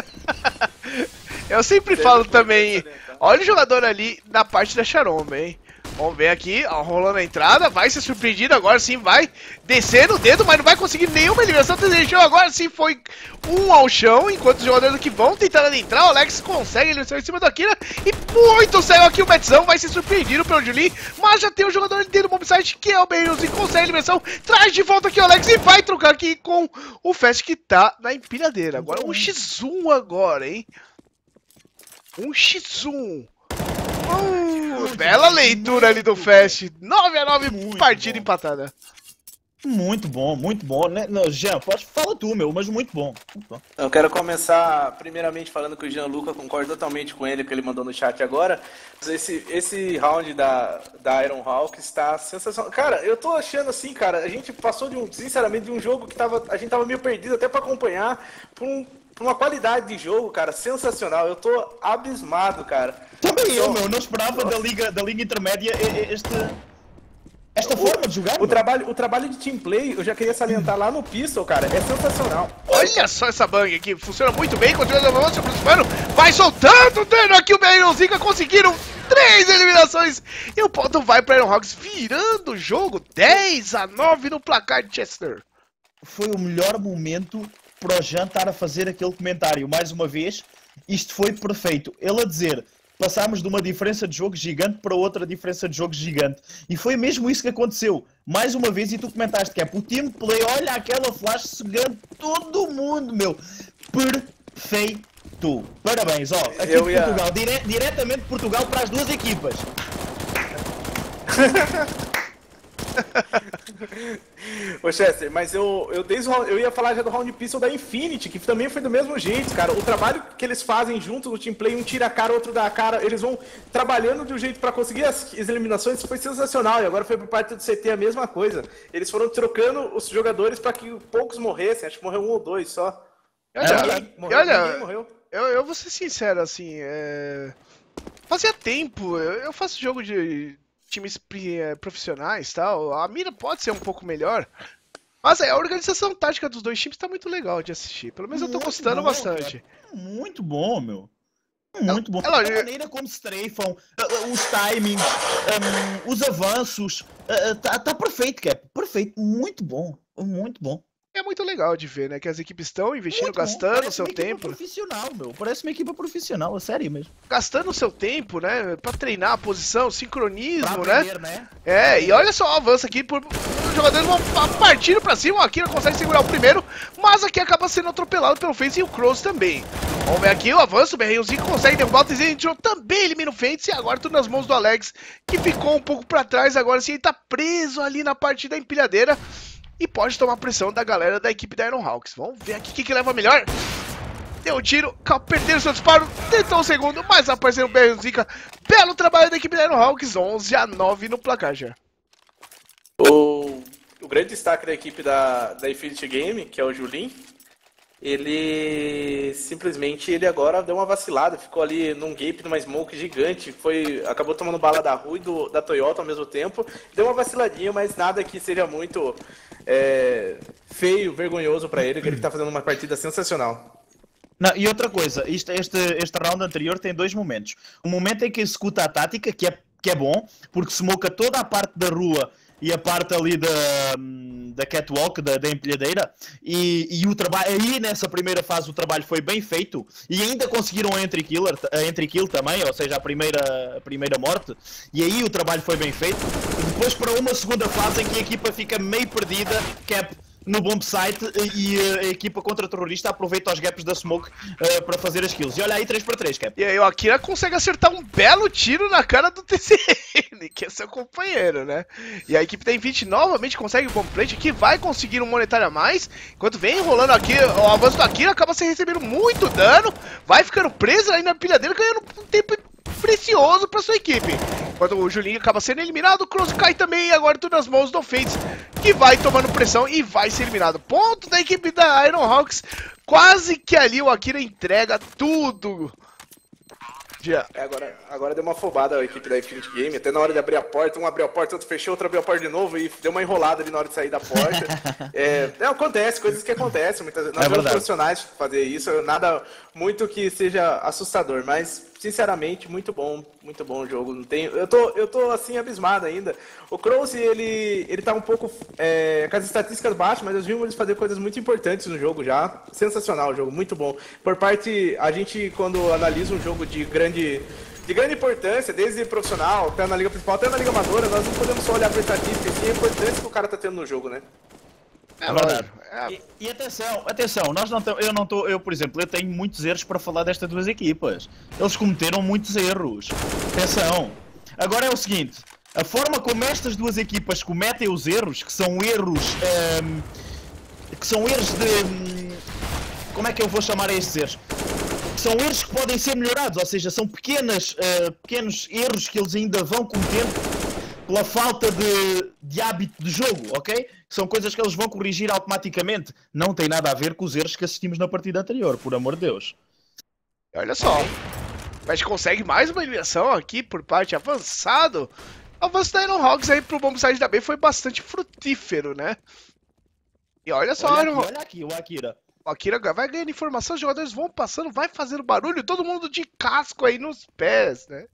Eu sempre falo também, olha o jogador ali na parte da Charomba, hein? Vamos ver aqui, ó, rolando a entrada, vai ser surpreendido, agora sim vai descer no dedo, mas não vai conseguir nenhuma eliminação, desejou, agora sim foi um ao chão, enquanto os jogadores aqui vão tentando adentrar, o Alex consegue a eliminação em cima da Akira, e muito cego aqui o Metzão, vai ser surpreendido pelo Julin, mas já tem o jogador ali dentro do mobsite, que é o Beirus, e consegue a eliminação, traz de volta aqui o Alex e vai trocar aqui com o Fast que tá na empilhadeira, agora um xis um agora, hein? Um xis um. Uh, bela leitura ali do Fast. nove a nove, Muito partida bom. empatada. Muito bom, muito bom. Né? Não, Jean, pode fala tu, meu, mas muito bom. Muito bom. Eu quero começar primeiramente falando que o Gianluca, concordo totalmente com ele, que ele mandou no chat agora. Esse, esse round da, da Iron Hawk está sensacional. Cara, eu tô achando assim, cara, a gente passou de um, sinceramente, de um jogo que tava, a gente tava meio perdido até pra acompanhar, por, um, por uma qualidade de jogo, cara, sensacional. Eu tô abismado, cara. Também eu, Então, meu, não esperava da liga, da liga intermédia e- e- este, esta forma de jogar. O meu. trabalho, o trabalho de team play, eu já queria salientar lá no Pistol, cara, é sensacional. Olha só essa bang aqui, funciona muito bem, continua se aproximando, vai soltando dano aqui, o Beirão Zika conseguiram três eliminações e o ponto vai para Iron Hawks, virando o jogo dez a nove no placar de Chester. Foi o melhor momento para o Jean estar a fazer aquele comentário. Mais uma vez, isto foi perfeito. Ele a dizer, passámos de uma diferença de jogo gigante para outra diferença de jogo gigante. E foi mesmo isso que aconteceu. Mais uma vez, e tu comentaste que é o team play, olha aquela flash cegando todo mundo, meu. Perfeito. Parabéns, ó. Aqui Eu de ia- Portugal, dire- diretamente de Portugal para as duas equipas. Ô Chester, mas eu, eu, desde o, eu ia falar já do Round Pistol da Infinity, que também foi do mesmo jeito, cara. O trabalho que eles fazem junto no team play, um tira a cara, outro dá a cara, eles vão trabalhando de um jeito pra conseguir as, as eliminações, foi sensacional. E agora foi por parte do C T a mesma coisa. Eles foram trocando os jogadores pra que poucos morressem, acho que morreu um ou dois só. E olha, Ninguém e morreu, olha, ninguém morreu. Eu, eu vou ser sincero, assim, é... fazia tempo, eu, eu faço jogo de times pri- eh, profissionais e tal, a mira pode ser um pouco melhor, mas é, a organização tática dos dois times tá muito legal de assistir, pelo menos eu tô Muito gostando bom, bastante. cara. Muito bom, meu. Muito bom. é lógico. A maneira como se trefam, uh, uh, os timings, um, os avanços, uh, uh, tá, tá perfeito, Cap. Perfeito. Muito bom. Muito bom. É muito legal de ver, né, que as equipes estão investindo, Muito bom. gastando Parece seu uma equipa tempo, profissional, meu. Parece uma equipa profissional, a sério mesmo. gastando seu tempo, né, pra treinar a posição, sincronismo, Pra né? aprender, né? É, e olha só o avanço aqui, por... os jogadores vão pa- partindo pra cima, o Akira consegue segurar o primeiro, mas aqui acaba sendo atropelado pelo Fence e o Cross também. Vamos ver aqui o avanço, o Berreiozinho consegue derrubar o Tzinho, também elimina o Fence e agora tudo nas mãos do Alex, que ficou um pouco pra trás, agora sim ele tá preso ali na parte da empilhadeira e pode tomar pressão da galera da equipe da Iron Hawks. Vamos ver aqui o que, que leva melhor. Deu um tiro, perdeu seu disparo, tentou o segundo, mas apareceu o Berreiozinho. Belo trabalho da equipe da Iron Hawks, onze a nove no placar já. O, o grande destaque da equipe da, da Infinity Game, que é o Julin, ele simplesmente ele agora deu uma vacilada, ficou ali num gap, numa smoke gigante, foi, acabou tomando bala da Rui e do, da Toyota ao mesmo tempo, deu uma vaciladinha, mas nada que seja muito é, feio, vergonhoso pra ele, que ele tá fazendo uma partida sensacional. Não, e outra coisa, isto, este, este round anterior tem dois momentos. Um momento em que executa a tática, que é, que é bom, porque smoca toda a parte da rua e a parte ali da, da catwalk, da, da empilhadeira, e, e o trabalho, aí nessa primeira fase o trabalho foi bem feito, e ainda conseguiram a entry, killer, a entry kill também, ou seja, a primeira, a primeira morte, e aí o trabalho foi bem feito. Depois para uma segunda fase em que a equipa fica meio perdida, Cap no bomb site, e a equipa contra-terrorista aproveita os gaps da smoke uh, para fazer as kills. E olha aí, três para três, Cap. E aí o Akira consegue acertar um belo tiro na cara do T C N, que é seu companheiro, né? E a equipe da Infinity novamente consegue o bomb plant, que vai conseguir um monetário a mais. Enquanto vem enrolando aqui, o avanço do Akira acaba se recebendo muito dano, vai ficando preso aí na pilhadeira, ganhando um tempo precioso para sua equipe. Enquanto o Julinho acaba sendo eliminado, o Cross cai também, e agora tudo nas mãos do Fates, que vai tomando pressão e vai ser eliminado. Ponto da equipe da Iron Hawks, quase que ali o Akira entrega tudo. Yeah. É, agora, agora deu uma afobada a equipe da Infinity Game, até na hora de abrir a porta, um abriu a porta, outro fechou, outro abriu a porta de novo e deu uma enrolada ali na hora de sair da porta. é, é, acontece, coisas que acontecem, muitas vezes. Nós somos profissionais fazer isso, nada muito que seja assustador, mas sinceramente, muito bom, muito bom o jogo. Não tem, eu, tô, eu tô assim abismado ainda. O Cross, ele, ele tá um pouco é, com as estatísticas baixas, mas nós vimos eles fazer coisas muito importantes no jogo já. Sensacional o jogo, muito bom. Por parte, a gente quando analisa um jogo de grande de grande importância, desde profissional, até na liga principal, até na liga amadora, nós não podemos só olhar para estatística, e sim a importância que o cara tá tendo no jogo, né? É verdade. É. E, e atenção, atenção, nós não eu não tô, eu por exemplo, eu tenho muitos erros para falar destas duas equipas. Eles cometeram muitos erros. Atenção. Agora é o seguinte, a forma como estas duas equipas cometem os erros, que são erros, um, que são erros de, como é que eu vou chamar a estes erros? São erros que podem ser melhorados, ou seja, são pequenas, uh, pequenos erros que eles ainda vão cometendo pela falta de, de hábito de jogo, ok? São coisas que eles vão corrigir automaticamente. Não tem nada a ver com os erros que assistimos na partida anterior, por amor de Deus. Olha só, mas consegue mais uma eliminação aqui por parte avançado. O avanço da Iron Hawks aí pro bombsite da B foi bastante frutífero, né? E olha só, olha Iron aqui, olha aqui, o Akira. O Akira vai ganhando informação, os jogadores vão passando, vai fazendo barulho, todo mundo de casco aí nos pés, né?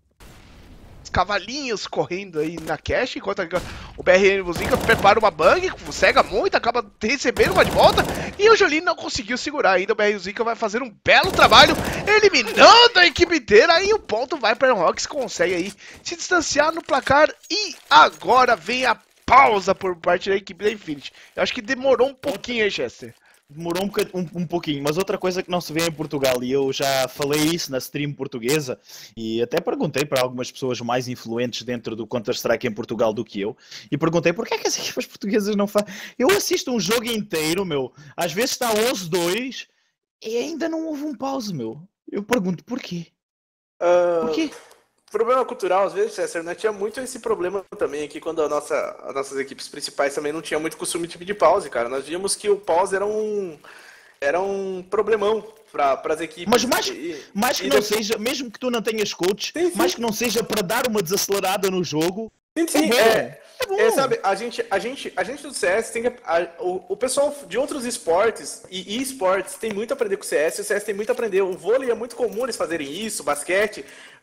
Os cavalinhos correndo aí na cache, enquanto o B R N Muzica prepara uma bang, cega muito, acaba recebendo uma de volta, e o Jolino não conseguiu segurar ainda. O B R N Muzica vai fazer um belo trabalho, eliminando a equipe inteira, e o ponto vai para o Iron Hawks, consegue aí se distanciar no placar, e agora vem a pausa por parte da equipe da Infinity. Eu acho que demorou um pouquinho aí, Chester. Demorou um, um, um pouquinho, mas outra coisa que não se vê em Portugal, e eu já falei isso na stream portuguesa, e até perguntei para algumas pessoas mais influentes dentro do Counter-Strike em Portugal do que eu, e perguntei porquê é que as equipas portuguesas não fazem... Eu assisto um jogo inteiro, meu, às vezes está onze a dois, e ainda não houve um pause, meu. Eu pergunto, porquê? Uh... Porquê? Problema cultural, às vezes, César, né? Tinha muito esse problema também aqui, quando a nossa, as nossas equipes principais também não tinham muito costume de pedir pause, cara. Nós vimos que o pause era um, era um problemão para as equipes. Mas mais, e, mais que e não depois... seja, mesmo que tu não tenhas coach, sim, sim. mais que não seja para dar uma desacelerada no jogo, sim, sim, é bom. É, é bom. É, sabe, a gente, a, gente, a gente do C S tem que... A, o, o pessoal de outros esportes e esportes tem muito a aprender com o C S, e o C S tem muito a aprender. O vôlei é muito comum eles fazerem isso, basquete.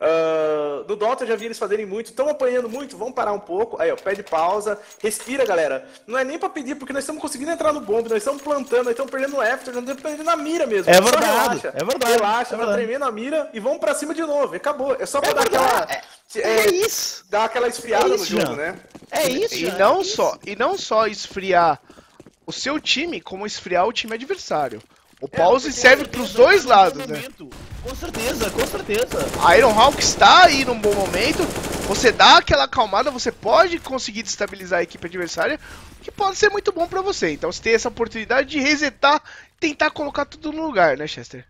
Uh, no Dota eu já vi eles fazerem muito. Estão apanhando muito, vamos parar um pouco. Aí, ó, pede pausa, respira, galera. Não é nem pra pedir, porque nós estamos conseguindo entrar no bomb, nós estamos plantando, nós estamos perdendo o after, nós estamos perdendo a mira mesmo. É só verdade, relaxa, é verdade. Relaxa, é tá verdade. tremendo a mira e vamos pra cima de novo. Acabou. É só pra É dar verdade. aquela... É, é, é isso. Dar aquela esfriada É no isso, jogo, Jean. né? É isso. E já, não é isso. só, e não só esfriar o seu time, como esfriar o time adversário. O pause É, serve para os dois lados, né? Com certeza, com certeza. A Iron Hawk está aí num bom momento. Você dá aquela acalmada, você pode conseguir destabilizar a equipe adversária, que pode ser muito bom para você. Então você tem essa oportunidade de resetar, tentar colocar tudo no lugar, né, Chester?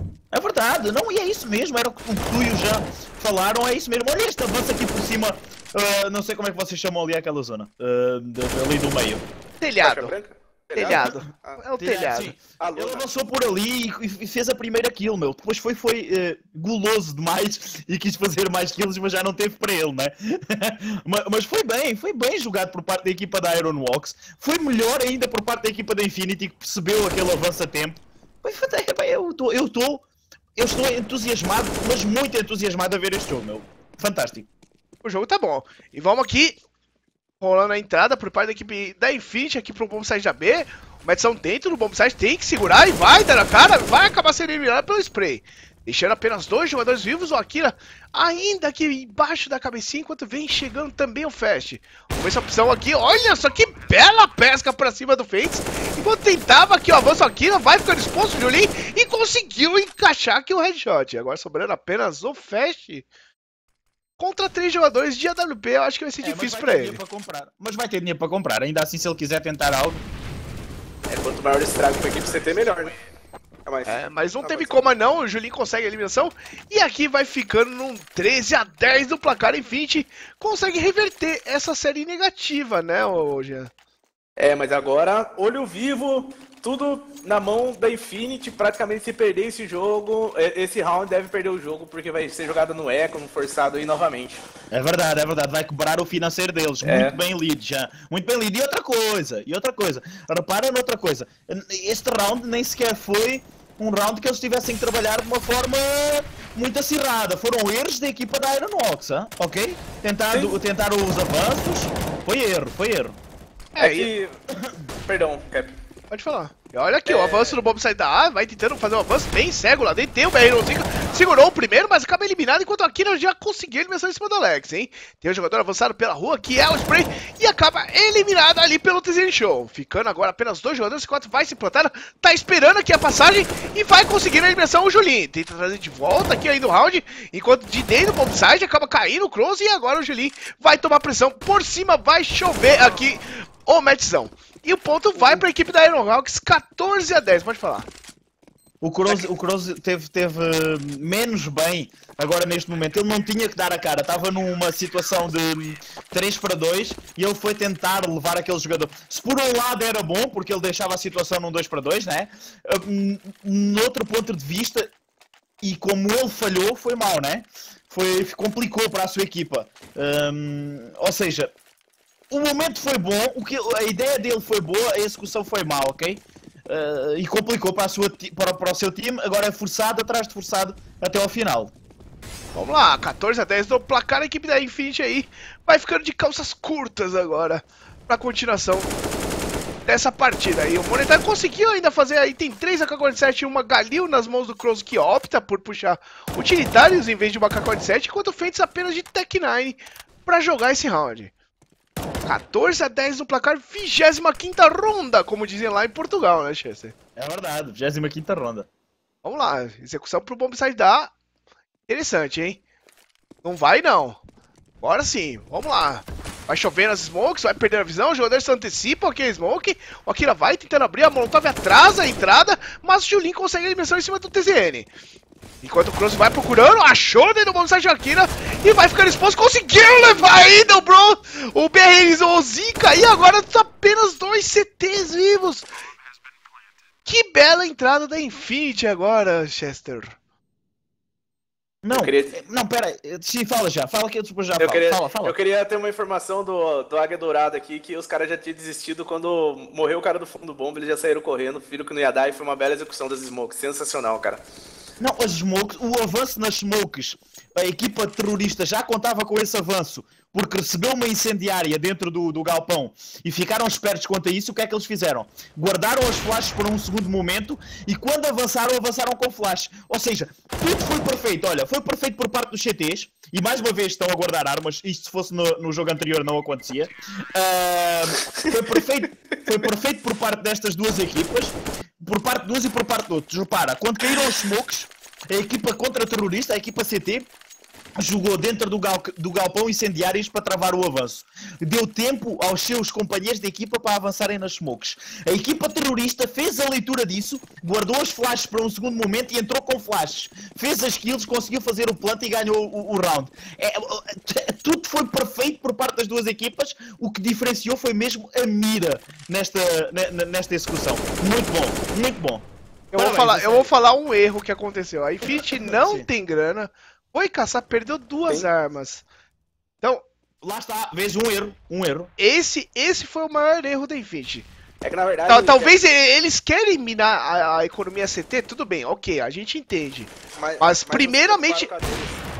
É verdade, não, e é isso mesmo, era o que o tu e o Jean falaram, é isso mesmo. Olha este avanço aqui por cima, uh, não sei como é que vocês chamam ali aquela zona, uh, de, ali do meio. Telhado. Branca? Telhado. É o telhado. Sim. Ele avançou por ali e, e fez a primeira kill, meu. Depois foi, foi uh, guloso demais e quis fazer mais kills, mas já não teve para ele, né? mas, mas foi bem, foi bem jogado por parte da equipa da Iron Hawks. Foi melhor ainda por parte da equipa da Infinity, que percebeu aquele avanço a tempo. Eu estou eu estou eu estou entusiasmado, mas muito entusiasmado a ver este jogo, meu. Fantástico. O jogo tá bom. E vamos aqui rolando a entrada por parte da equipe da Infinity aqui pro bombsite da B. O Madison dentro do bombsite tem que segurar e vai dar a cara, vai acabar sendo eliminado pelo spray. Deixando apenas dois jogadores vivos, o Akira ainda aqui embaixo da cabecinha, enquanto vem chegando também o Fast. Com essa opção aqui, olha só que bela pesca pra cima do Fates. Enquanto tentava aqui o avanço, o Akira vai ficando exposto, o Julin, e conseguiu encaixar aqui o headshot. Agora sobrando apenas o Fast. Contra três jogadores de A W P, eu acho que vai ser é, difícil pra ele. Pra comprar. Mas vai ter dinheiro pra comprar, ainda assim se ele quiser tentar algo. É, quanto maior estrago pra equipe C T, melhor, né? É, mas, é, mas não teve como não, o Julinho consegue a eliminação. E aqui vai ficando num treze a dez do placar. Infinity consegue reverter essa série negativa, né, ô Jean? É, mas agora, olho vivo, tudo na mão da Infinity. Praticamente se perder esse jogo, esse round deve perder o jogo, porque vai ser jogado no eco, no forçado aí novamente. É verdade, é verdade, vai cobrar o financeiro deles. É. Muito bem lido, já. Muito bem lido. E outra coisa, e outra coisa, repara noutra coisa. Este round nem sequer foi um round que eles tivessem que trabalhar de uma forma muito acirrada. Foram erros da equipa da Ironworks, hein? Ok? Tentaram, tentaram os avanços, foi erro, foi erro. É, é que... Perdão, Cap. Pode falar. E olha aqui, é... o avanço do bombsite da A, vai tentando fazer um avanço bem cego lá dentro. Tem o B R cinco, segurou o primeiro, mas acaba eliminado, enquanto aqui nós já conseguiu a eliminação em cima do Alex, hein? Tem o jogador avançado pela rua, que é o Spray, e acaba eliminado ali pelo T Z Show. Ficando agora apenas dois jogadores, enquanto vai se plantar, tá esperando aqui a passagem e vai conseguir a eliminação o Julin. Tenta trazer de volta aqui ainda o round, enquanto de dentro do bombsite acaba caindo o Cross, e agora o Julin vai tomar pressão por cima, vai chover aqui o matchzão. E o ponto vai para a equipe da Ironhawks, quatorze a dez, pode falar. O Cross, o Cross teve, teve menos bem agora neste momento, ele não tinha que dar a cara, estava numa situação de três para dois e ele foi tentar levar aquele jogador. Se por um lado era bom, porque ele deixava a situação num dois para dois, né? Noutro ponto de vista, e como ele falhou, foi mau, né? Foi, complicou para a sua equipa. Um, ou seja... O momento foi bom, o que, a ideia dele foi boa, a execução foi má, ok? Uh, e complicou para, a sua, para, para o seu time, agora é forçado, atrás de forçado, até ao final. Vamos lá, quatorze a dez do placar, a equipe da Infinity aí vai ficando de calças curtas agora, para a continuação dessa partida aí. O Monetário conseguiu ainda fazer aí, tem três A K quarenta e sete e uma Galil nas mãos do Cross, que opta por puxar utilitários em vez de uma A K quarenta e sete, enquanto o Fates apenas de Tech nine para jogar esse round. quatorze a dez no placar, vigésima quinta ronda, como dizem lá em Portugal, né, Chester? É verdade, vigésima quinta ronda. Vamos lá, execução pro bombsite da... Interessante, hein? Não vai, não. Agora sim, vamos lá. Vai chovendo as smokes, vai perder a visão, os jogadores se antecipam aqui a smoke. O Akira vai tentando abrir, a Molotov atrasa a entrada, mas o Julin consegue a eliminação em cima do T Z N. Enquanto o Cross vai procurando, achou dentro do bombsite de Akira e vai ficando exposto, conseguiu levar ainda o bro, o B R o Zika, e agora tá apenas dois C Ts vivos. Que bela entrada da Infinity agora, Chester. Não, queria... não, pera, se fala já, fala que eu depois já eu falo. Queria, fala, fala. Eu queria ter uma informação do, do Águia Dourada aqui, que os caras já tinham desistido quando morreu o cara do fundo do bomba, eles já saíram correndo, viram que não ia dar e foi uma bela execução das smokes, sensacional, cara. Não, as smokes, o avanço nas smokes, a equipa terrorista já contava com esse avanço, porque recebeu uma incendiária dentro do, do galpão e ficaram espertos quanto a isso. O que é que eles fizeram? Guardaram as flashes por um segundo momento e quando avançaram, avançaram com flash. Ou seja, tudo foi perfeito. Olha, foi perfeito por parte dos C Ts e mais uma vez estão a guardar armas. Isto se fosse no, no jogo anterior não acontecia. Uh, foi, perfeito, foi perfeito por parte destas duas equipas, por parte de uns e por parte de outros. Repara, quando caíram os smokes, a equipa contra-terrorista, a equipa C T, jogou dentro do, gal do galpão incendiários para travar o avanço. Deu tempo aos seus companheiros de equipa para avançarem nas smokes. A equipa terrorista fez a leitura disso, guardou as flashes para um segundo momento e entrou com flashes. Fez as kills, conseguiu fazer o plant e ganhou o, o round. É, é, tudo foi perfeito por parte das duas equipas. O que diferenciou foi mesmo a mira nesta, nesta execução. Muito bom, muito bom. Eu vou, falar, eu vou falar um erro que aconteceu. A Infinity não Sim. tem grana. Foi caçar, perdeu duas Sim. armas. Então, lá está, vez um erro, um erro. Esse, esse foi o maior erro da Infinity. É que na verdade... Tal, talvez quer... eles querem minar a, a economia C T, tudo bem, ok, a gente entende. Mas, mas, mas primeiramente...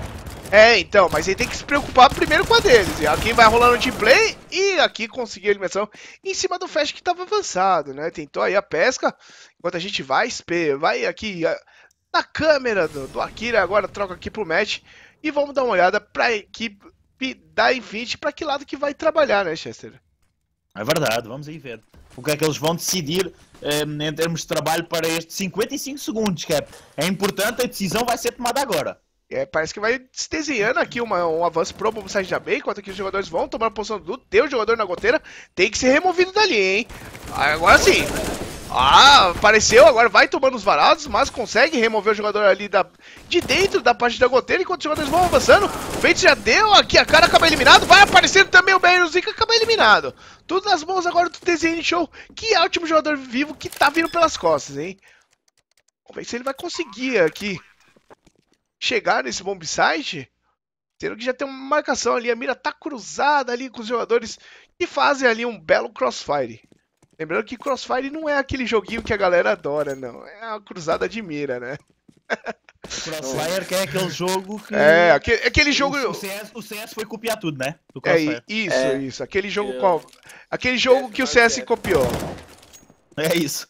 É, então, mas ele tem que se preocupar primeiro com a deles. E aqui vai rolando de play e aqui conseguir a eliminação em cima do Fast que tava avançado, né? Tentou aí a pesca, enquanto a gente vai, vai aqui na câmera do, do Akira, agora troca aqui pro match. E vamos dar uma olhada pra equipe da Infinity, pra que lado que vai trabalhar, né, Chester? É verdade, vamos aí ver. O que é que eles vão decidir um, em termos de trabalho para estes cinquenta e cinco segundos, que é, é importante, a decisão vai ser tomada agora. É, parece que vai se desenhando aqui uma, um avanço pro bombsite da B, enquanto que os jogadores vão tomar a posição do teu jogador na goteira, tem que ser removido dali, hein? Agora sim. Ah, apareceu, agora vai tomando os varados, mas consegue remover o jogador ali da, de dentro da parte da goteira, enquanto os jogadores vão avançando. O Fate já deu aqui, a cara acaba eliminado, vai aparecendo também o Beruzika, acaba eliminado. Tudo nas mãos agora do T Z N Show, que é o último jogador vivo que tá vindo pelas costas, hein? Vamos ver se ele vai conseguir aqui chegar nesse bombsite, sendo que já tem uma marcação ali, a mira tá cruzada ali com os jogadores que fazem ali um belo crossfire. Lembrando que crossfire não é aquele joguinho que a galera adora, não. É uma cruzada de mira, né? Crossfire que é aquele jogo que... É, aquele, aquele jogo... O C S, o C S foi copiar tudo, né? Do é, Crossfire. isso, é. isso. Aquele jogo, Eu... qual... aquele jogo que o C S copiou. É isso.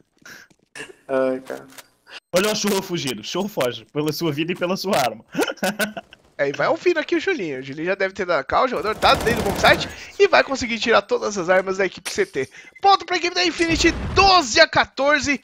Ai, cara. Olha o Show fugir. O Show foge pela sua vida e pela sua arma. É, e vai ao fim aqui o Julinho. O Julinho já deve ter dado a cal, o jogador tá dentro do bombsite e vai conseguir tirar todas as armas da equipe C T. Ponto pra equipe da Infinity, doze a quatorze.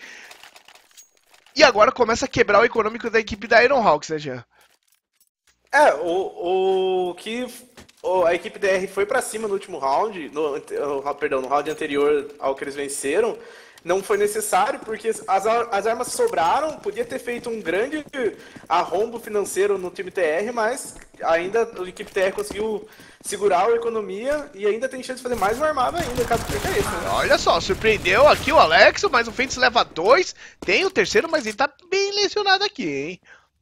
E agora começa a quebrar o econômico da equipe da Ironhawks, né, Jean? É, o, o que o, a equipe D R foi pra cima no último round, no, no, perdão, no round anterior ao que eles venceram, não foi necessário, porque as, as armas sobraram, podia ter feito um grande arrombo financeiro no time T R, mas ainda a equipe T R conseguiu segurar a economia e ainda tem chance de fazer mais um armado ainda, caso perca isso, né? Olha só, surpreendeu aqui o Alex, mas o Fênix leva dois, tem o terceiro, mas ele tá bem lesionado aqui, hein?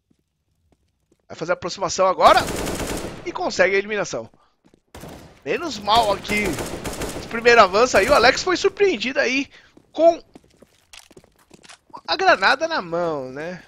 Vai fazer a aproximação agora e consegue a eliminação. Menos mal aqui, esse primeiro avanço aí, o Alex foi surpreendido aí com a granada na mão, né?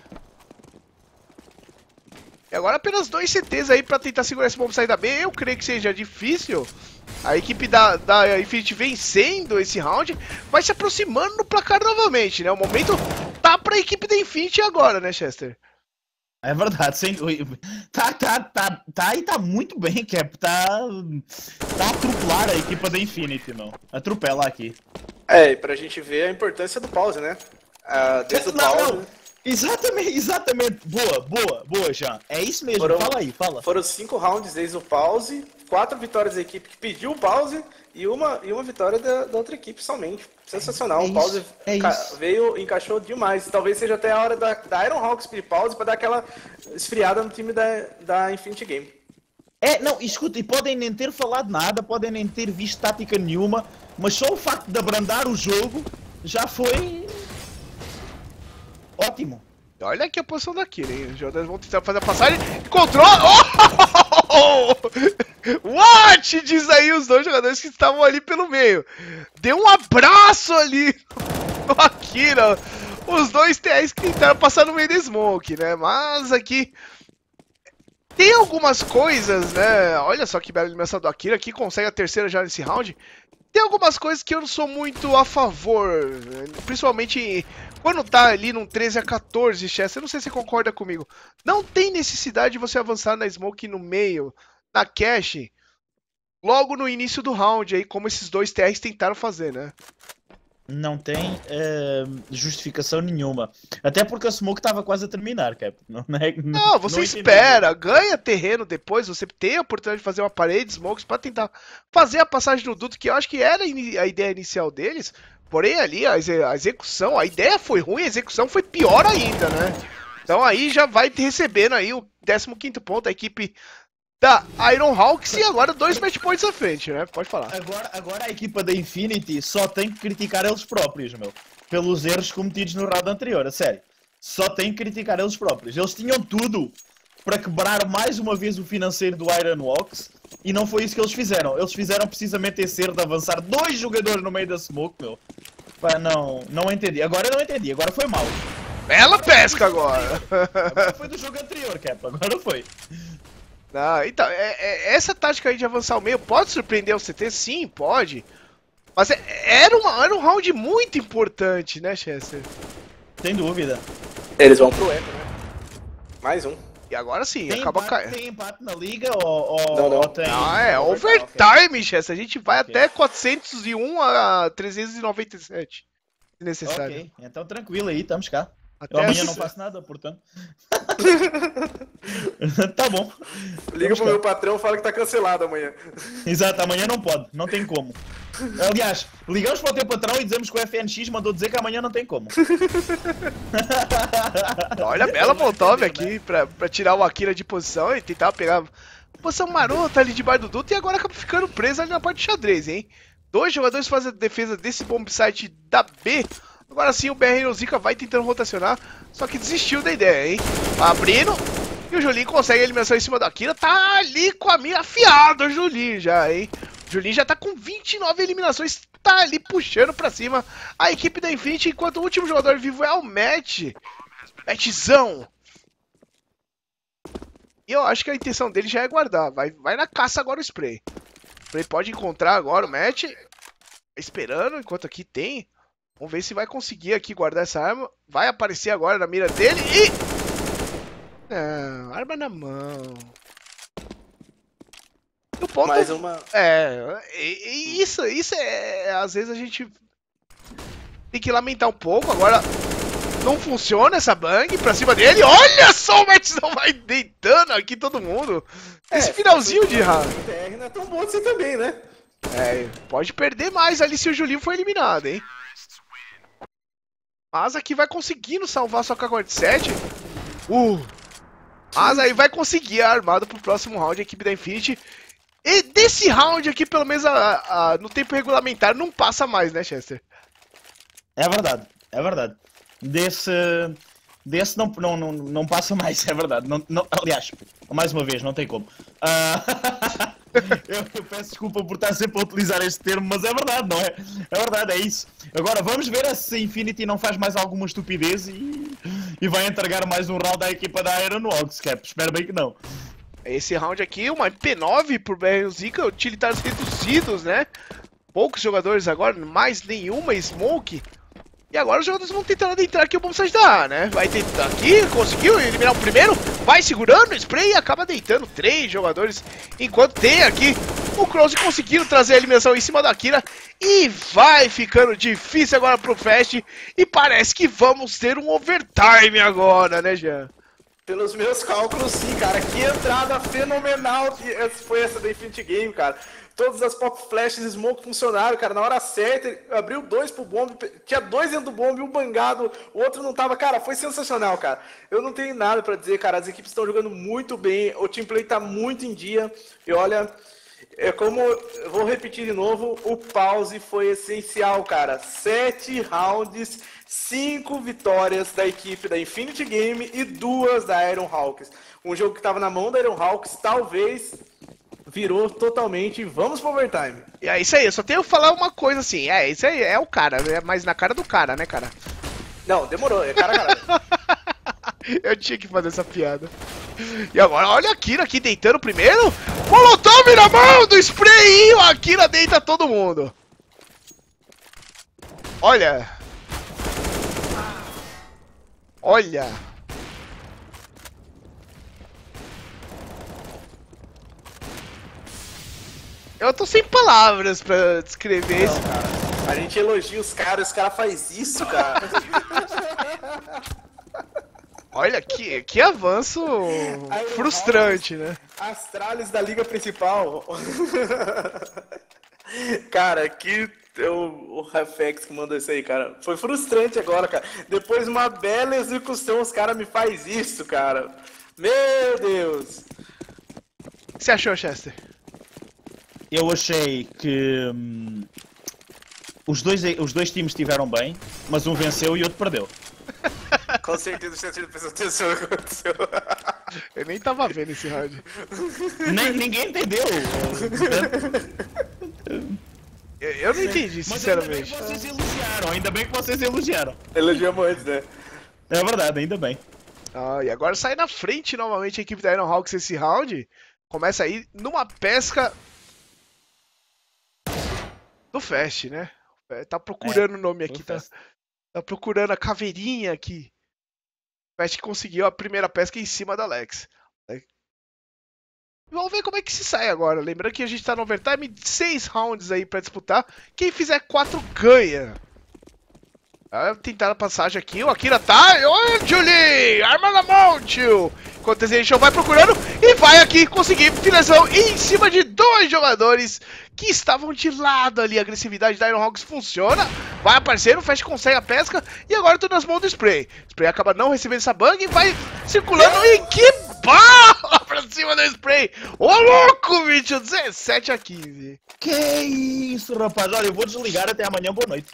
E agora apenas dois C Ts aí pra tentar segurar esse bomb sair da B. Eu creio que seja difícil. A equipe da, da Infinity vencendo esse round, vai se aproximando no placar novamente, né? O momento tá pra equipe da Infinity agora, né, Chester? É verdade, sem... tá, tá, tá, tá e tá muito bem, Cap. Tá, tá a atropelar a equipa da Infinity, não. Atropela aqui. É, e pra gente ver a importância do pause, né? Ah, desde o não, pause... não. Exatamente, exatamente. Boa, boa, boa, Jean. É isso mesmo, Foram, fala aí, fala. Foram cinco rounds desde o pause, quatro vitórias da equipe que pediu o pause e uma, e uma vitória da, da outra equipe somente. Sensacional, é o pause é isso. veio, encaixou demais. Talvez seja até a hora da, da Ironhawks pedir pause pra dar aquela esfriada no time da, da Infinity Game. É, não, escuta, e podem nem ter falado nada, podem nem ter visto tática nenhuma, mas só o facto de abrandar o jogo já foi... ótimo. Olha aqui a posição daquele, hein? Os jogadores vão tentar fazer a passagem. Encontrou! Oh! What? Diz aí os dois jogadores que estavam ali pelo meio. Deu um abraço ali no Akira. Os dois T Rs que tentaram passar no meio da smoke, né? Mas aqui... tem algumas coisas, né? Olha só que bela eliminação do Akira, que consegue a terceira já nesse round. Tem algumas coisas que eu não sou muito a favor, principalmente quando tá ali num treze a quatorze, Chester, eu não sei se você concorda comigo. Não tem necessidade de você avançar na smoke no meio, na cache, logo no início do round, aí como esses dois T Rs tentaram fazer, né? Não tem uh, justificação nenhuma. Até porque a smoke estava quase a terminar, Cap. Não, é, não você não espera, ganha terreno depois, você tem a oportunidade de fazer uma parede de smokes para tentar fazer a passagem do duto, que eu acho que era a ideia inicial deles. Porém ali, a execução, a ideia foi ruim, a execução foi pior ainda, né? Então aí já vai recebendo aí o décimo quinto ponto, a equipe da Ironhawks e agora dois match points à frente, né? Pode falar. Agora, agora a equipa da Infinity só tem que criticar eles próprios, meu. Pelos erros cometidos no round anterior, a sério. Só tem que criticar eles próprios. Eles tinham tudo para quebrar mais uma vez o financeiro do Ironhawks e não foi isso que eles fizeram. Eles fizeram precisamente esse erro de avançar dois jogadores no meio da smoke, meu. Pá, não, não entendi. Agora eu não entendi, agora foi mal. Bela pesca agora. Agora foi do jogo anterior, Cap. Agora foi. Não, então, é, é, essa tática aí de avançar o meio pode surpreender o C T? Sim, pode. Mas é, era, uma, era um round muito importante, né, Chester? Sem dúvida. Eles vão pro Eco, né? Mais um. E agora sim, Tem acaba empate, caindo. tem empate na liga ou, ou, Não, não. ou tem... Ah, é overtime, Chester. A gente vai até quatrocentos e um a trezentos e noventa e sete. Se necessário. Ok, então tranquilo aí, estamos cá. Até Eu amanhã as- não faço nada, portanto. Tá bom. Liga pro meu patrão e fala que tá cancelado amanhã. Exato, amanhã não pode, não tem como. Aliás, ligamos para o teu patrão e dizemos que o F N X mandou dizer que amanhã não tem como. Olha a bela Molotov aqui pra, pra tirar o Akira de posição e tentar pegar posição marota ali debaixo do duto e agora acaba ficando preso ali na parte de xadrez, hein? Dois jogadores fazem a defesa desse bomb site da B. Agora sim o B R Zica vai tentando rotacionar, só que desistiu da ideia, hein? Abrindo e o Julinho consegue a eliminação em cima da Akira. Tá ali com a mira afiada o Julinho já, hein? O Julinho já tá com vinte e nove eliminações, tá ali puxando pra cima a equipe da Infinity, enquanto o último jogador vivo é o Matt. Mattzão. E eu acho que a intenção dele já é guardar. Vai, vai na caça agora o Spray. O Spray pode encontrar agora o Matt. Esperando, enquanto aqui tem. Vamos ver se vai conseguir aqui guardar essa arma. Vai aparecer agora na mira dele e... Não, arma na mão. O ponto Mais uma. é, e- e isso, isso é, às vezes a gente tem que lamentar um pouco. Agora não funciona essa bang pra cima dele. Olha só, o Mattzão vai deitando aqui todo mundo. Esse finalzinho de round. O T R não é tão bom assim também, né? É, pode perder mais ali se o Julinho for eliminado, hein? Mas aqui vai conseguindo salvar sua K quarenta e sete. Uh! Mas aí vai conseguir a armada pro próximo round a equipe da Infinity. E desse round aqui, pelo menos a, a, no tempo regulamentar, não passa mais, né, Chester? É verdade, é verdade. Desse, desse não, não, não, não passa mais, é verdade. Não, não, aliás, mais uma vez, não tem como. Ah, eu, eu peço desculpa por estar sempre a utilizar este termo, mas é verdade, não é? É verdade, é isso. Agora vamos ver se a Infinity não faz mais alguma estupidez e, e vai entregar mais um round à equipa da Ironworks, Cap. Espero bem que não. Esse round aqui, uma M P nove por B R Zica, utilitários reduzidos, né? Poucos jogadores agora, mais nenhuma smoke. E agora os jogadores vão tentando adentrar aqui o bombsite da A, né? Vai tentar aqui, conseguiu eliminar o primeiro, vai segurando o spray e acaba deitando três jogadores. Enquanto tem aqui o Close conseguindo trazer a eliminação em cima da Akira. E vai ficando difícil agora pro Fast. E parece que vamos ter um overtime agora, né, Jean? Pelos meus cálculos, sim, cara. Que entrada fenomenal que essa- foi essa da Infinity Game, cara. Todas as pop flashes e smoke funcionaram, cara. Na hora certa, ele abriu dois pro bomb. Tinha dois dentro do bomb, um bangado, o outro não tava. Cara, foi sensacional, cara. Eu não tenho nada pra dizer, cara. As equipes estão jogando muito bem. O teamplay tá muito em dia. E olha, é como eu vou repetir de novo, o pause foi essencial, cara. Sete rounds, cinco vitórias da equipe da Infinity Game e duas da Iron Hawks. Um jogo que estava na mão da Iron Hawks, talvez virou totalmente. Vamos pro overtime. E é isso aí, eu só tenho que falar uma coisa assim. É, isso aí é o cara, é mais na cara do cara, né, cara? Não, demorou, é cara, cara. Eu tinha que fazer essa piada. E agora, olha a Akira aqui deitando primeiro. Molotov na mão do spray e a Akira deita todo mundo. Olha. Olha. Eu tô sem palavras pra descrever isso. A gente elogia os caras, os caras fazem isso, cara. Olha, que, que avanço frustrante, né? Astralis da liga principal. Cara, aqui o, o Rafex que mandou isso aí, cara. Foi frustrante agora, cara. Depois de uma bela execução, os caras me fazem isso, cara. Meu Deus. O que você achou, Chester? Eu achei que hum, os, dois, os dois times estiveram bem, mas um venceu e outro perdeu. Com certeza você tinha prestado atenção no que aconteceu. Eu nem tava vendo esse round. Nem, ninguém entendeu. Eu, eu não entendi, Mas ainda bem sinceramente. que vocês elogiaram, ainda bem que vocês elogiaram. Elogiamos antes, né? É verdade, ainda bem. Ah, e agora sai na frente novamente a equipe da Iron Hawks esse round. começa aí numa pesca do Fast, né? Tá procurando o nome aqui, tá, tá procurando a caveirinha aqui. O Fast conseguiu a primeira pesca em cima da Alex. Vamos ver como é que se sai agora. Lembrando que a gente tá no overtime de seis rounds aí pra disputar. Quem fizer quatro ganha. Vai tentar a passagem aqui. O Akira tá. Ô, Julie! Arma na mão, tio! Enquanto o Desejão vai procurando e vai aqui conseguir finalização em cima de dois jogadores que estavam de lado ali. A agressividade da Iron Hawks funciona. Vai aparecer, o Fast consegue a pesca e agora tudo nas mãos do Spray. O Spray acaba não recebendo essa bug e vai circulando e que bala pra cima do Spray. Ô, louco, bicho! dezessete a quinze. Que isso, rapaz? Olha, eu vou desligar até amanhã. Boa noite.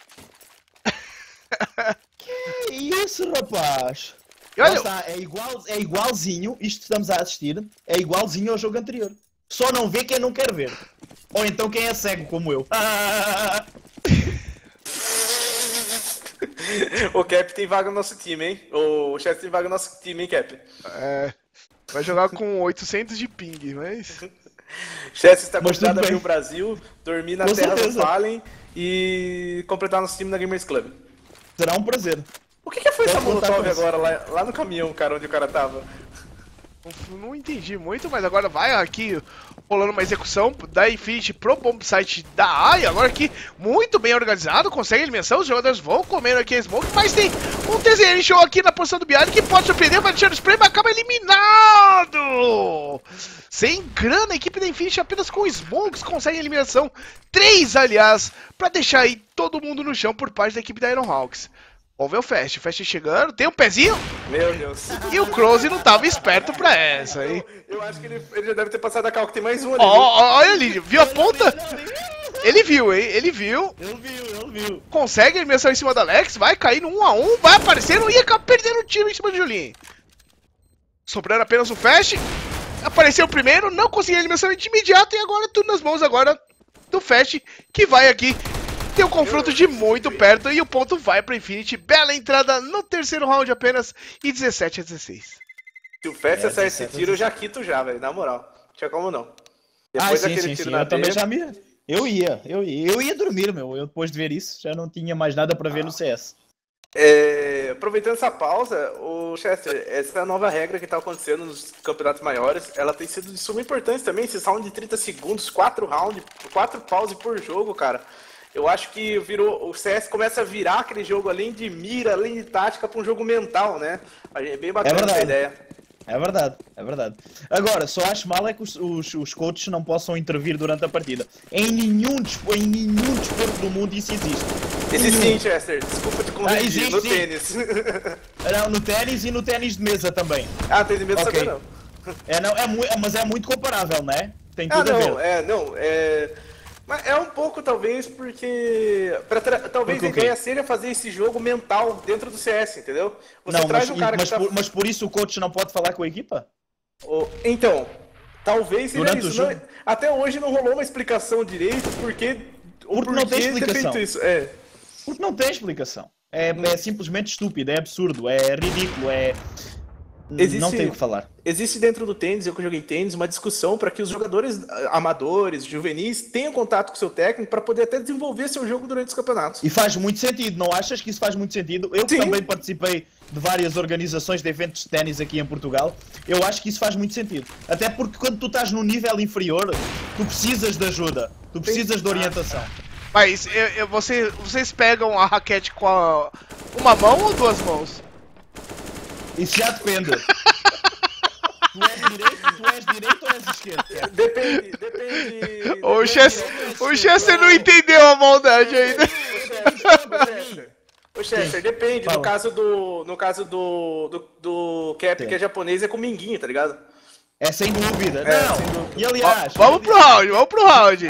Que isso, rapaz? Olha, está, é, igual, é igualzinho, isto que estamos a assistir, é igualzinho ao jogo anterior. Só não vê quem não quer ver. Ou então quem é cego como eu. O Cap tem vaga no nosso time, hein? O Chess tem vaga no nosso time, hein, Cap? É, vai jogar com oitocentos de ping, mas... Chess está convidado a vir ao Brasil, dormir na com terra certeza. do Fallen e completar nosso time na Gamers Club. Será um prazer. O que, que foi essa Pode contar molotov com isso. agora, lá, lá no caminhão, cara, onde o cara tava? Não entendi muito, mas agora vai aqui rolando uma execução da Infinity pro bombsite da A. E agora aqui, muito bem organizado, consegue a eliminação. Os jogadores vão comendo aqui a Smoke, mas tem um T Z N Show aqui na posição do Bialy que pode surpreender, vai deixar o spray, mas acaba eliminado! Sem grana, a equipe da Infinity apenas com Smokes consegue a eliminação. Três, aliás, pra deixar aí todo mundo no chão por parte da equipe da Iron Hawks. Vamos ver o Fast, o Fast chegando, tem um pezinho. Meu Deus. E o Close não tava esperto pra essa, hein? Eu, eu acho que ele, ele já deve ter passado a cal, que tem mais um ali. Ó, ó, olha ali, viu a ponta? Ele viu, hein? Ele viu. Eu vi, eu vi. Consegue a eliminação em cima da Alex, vai cair no um a um, vai aparecendo e acaba perdendo o tiro em cima de Julien. Sobrando apenas o Fast. Apareceu o primeiro, não conseguiu a eliminação de imediato e agora tudo nas mãos agora do Fast, que vai aqui. Tem um confronto de muito perto e o ponto vai para Infinity. Bela entrada no terceiro round apenas e dezessete a dezesseis. Se o Fast É, acertar esse tiro, eu já quito já, velho, na moral. Tinha como não. Ah, sim, sim, sim. Eu também já me... Eu ia, eu ia. Eu ia dormir, meu. Eu, depois de ver isso, já não tinha mais nada para ver ah. no C S. É, aproveitando essa pausa, o Chester, essa nova regra que tá acontecendo nos campeonatos maiores, ela tem sido de suma importância também. Esses rounds de trinta segundos, quatro rounds, quatro pausas por jogo, cara. Eu acho que virou, o C S começa a virar aquele jogo além de mira, além de tática, para um jogo mental, né? É bem bacana é essa ideia. É verdade, é verdade. Agora, só acho mal é que os, os, os coaches não possam intervir durante a partida. Em nenhum, em nenhum desporto do mundo isso existe. Existe sim, Chester. Desculpa te corrigir, ah, existe, no sim. tênis. Não, no tênis e no tênis de mesa também. Ah, tênis de mesa okay. também não. É, não é muito, mas é muito comparável, né? Tem tudo ah, não, a ver. É, não, é... Mas é um pouco, talvez, porque... Pra tra... Talvez porque a ideia seja fazer esse jogo mental dentro do C S, entendeu? Você não, traz mas, um cara mas, que tá... por, mas por isso o coach não pode falar com a equipa? Oh, então, talvez seja durante isso. O jogo... não... Até hoje não rolou uma explicação direito porque... Porque não tem explicação. Ter isso. É. Porque não tem explicação. É, é simplesmente estúpido, é absurdo, é ridículo, é... Existe, não tem o que falar. Existe dentro do tênis, eu que joguei tênis, uma discussão para que os jogadores amadores, juvenis, tenham contato com o seu técnico para poder até desenvolver seu jogo durante os campeonatos. E faz muito sentido, não achas que isso faz muito sentido? Eu que também participei de várias organizações de eventos de ténis aqui em Portugal, eu acho que isso faz muito sentido. Até porque quando tu estás num nível inferior, tu precisas de ajuda, tu precisas de orientação. Mas eu, eu, você, vocês pegam a raquete com a, uma mão ou duas mãos? Isso já depende. Tu és direito, tu és direito ou és esquerdo? Depende, depende. O Chester, o Chester não entendeu a maldade ainda. Ô Chester, depende. No caso do. No caso do. Do, do Cap, Sim. que é japonês, é com minguinho, tá ligado? É sem dúvida. É, não. sem dúvida. E aliás. Vamos pro round, vamos pro round.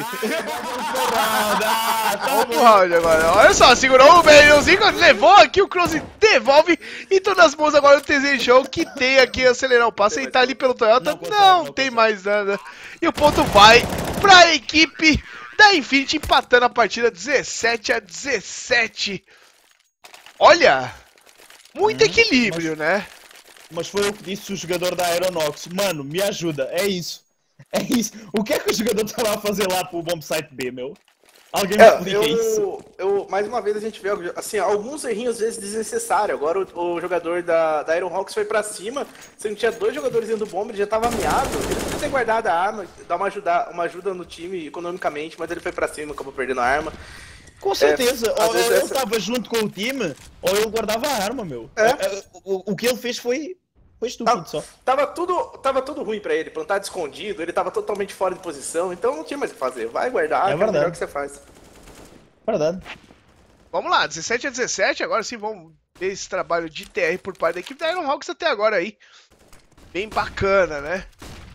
Ah, vamos pro round agora. Olha só, segurou o Benilzinho, levou aqui, o Close devolve e tô nas mãos agora do T Z Show que tem aqui acelerar o passo e tá ali pelo Toyota. Não, consegue, não, não tem consegue. mais nada. E o ponto vai pra equipe da Infinity empatando a partida dezessete a dezessete. Olha, muito hum, equilíbrio, mas... né? Mas foi o que disse o jogador da Aeronox. Mano, me ajuda, é isso. É isso. O que é que o jogador estava a fazer lá pro bomb site B, meu? Alguém me É, explica eu, isso? eu, mais uma vez a gente vê assim, alguns errinhos às vezes desnecessários. Agora o, o jogador da, da Iron Hawks foi pra cima, se não tinha dois jogadores indo bomba, ele já tava miado. Ele podia ter guardado a arma, dar uma ajuda, uma ajuda no time economicamente, mas ele foi pra cima, acabou perdendo a arma. Com certeza, É, ou vezes ele essa... estava junto com o time, ou ele guardava a arma, meu. É. O, o, o que ele fez foi, foi estúpido tava, só. Tava tudo, tava tudo ruim pra ele, plantado escondido, ele tava totalmente fora de posição, então não tinha mais o que fazer. Vai guardar, é que é o melhor que você faz. Verdade. Vamos lá, dezessete a dezessete, agora sim vamos ver esse trabalho de T R por parte da equipe da Iron Hawks até agora aí. Bem bacana, né?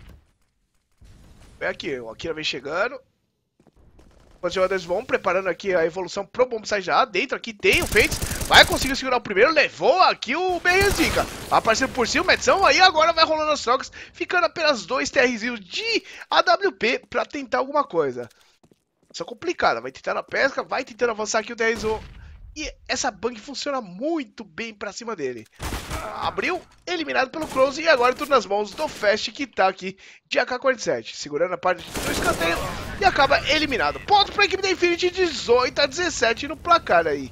Vem aqui, o Akira vem chegando. Os jogadores vão preparando aqui a evolução pro bombsite já. Dentro aqui tem o Fates. Vai conseguir segurar o primeiro. Levou aqui o Berrezica. Aparecendo por cima o Metzão. Aí agora vai rolando as trocas. Ficando apenas dois TRzinhos de A W P pra tentar alguma coisa. Isso é complicado. Vai tentar na pesca. Vai tentando avançar aqui o T R Z. E essa bang funciona muito bem pra cima dele. Abriu, eliminado pelo Close. E agora tudo nas mãos do Fast, que tá aqui de A K quarenta e sete. Segurando a parte do escanteio. E acaba eliminado. Ponto pra equipe da Infinity, dezoito a dezessete no placar aí.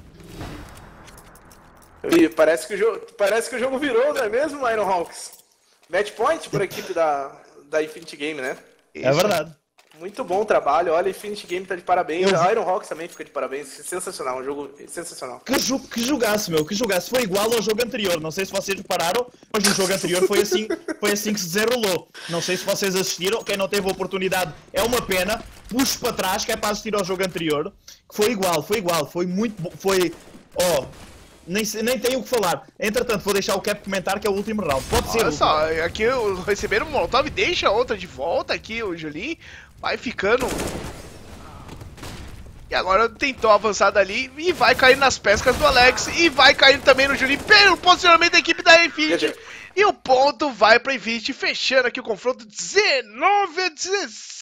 E parece que o jogo, parece que o jogo virou, não é mesmo, Iron Hawks? Match point para a equipe da, da Infinity Game, né? É verdade. Muito bom trabalho, olha, Infinity Game tá de parabéns, Eu... a Iron Hawks também fica de parabéns, sensacional, um jogo sensacional. Que, jo que jogasse, meu, que jogasse, foi igual ao jogo anterior, não sei se vocês repararam, mas no jogo anterior foi assim, foi assim que se desenrolou. Não sei se vocês assistiram, quem não teve a oportunidade é uma pena, puxo para trás que é para assistir ao jogo anterior, que foi igual, foi igual, foi muito bom, foi, ó, oh, nem, nem tenho o que falar. Entretanto, vou deixar o Cap comentar que é o último round, pode ser. Olha só, aqui receberam um Molotov, deixa outra de volta aqui, o Julinho. Vai ficando. E agora tentou avançar dali e vai cair nas pescas do Alex. E vai cair também no Julinho pelo posicionamento da equipe da Infinity. E o ponto vai pra Infinity, fechando aqui o confronto dezenove a dezesseis.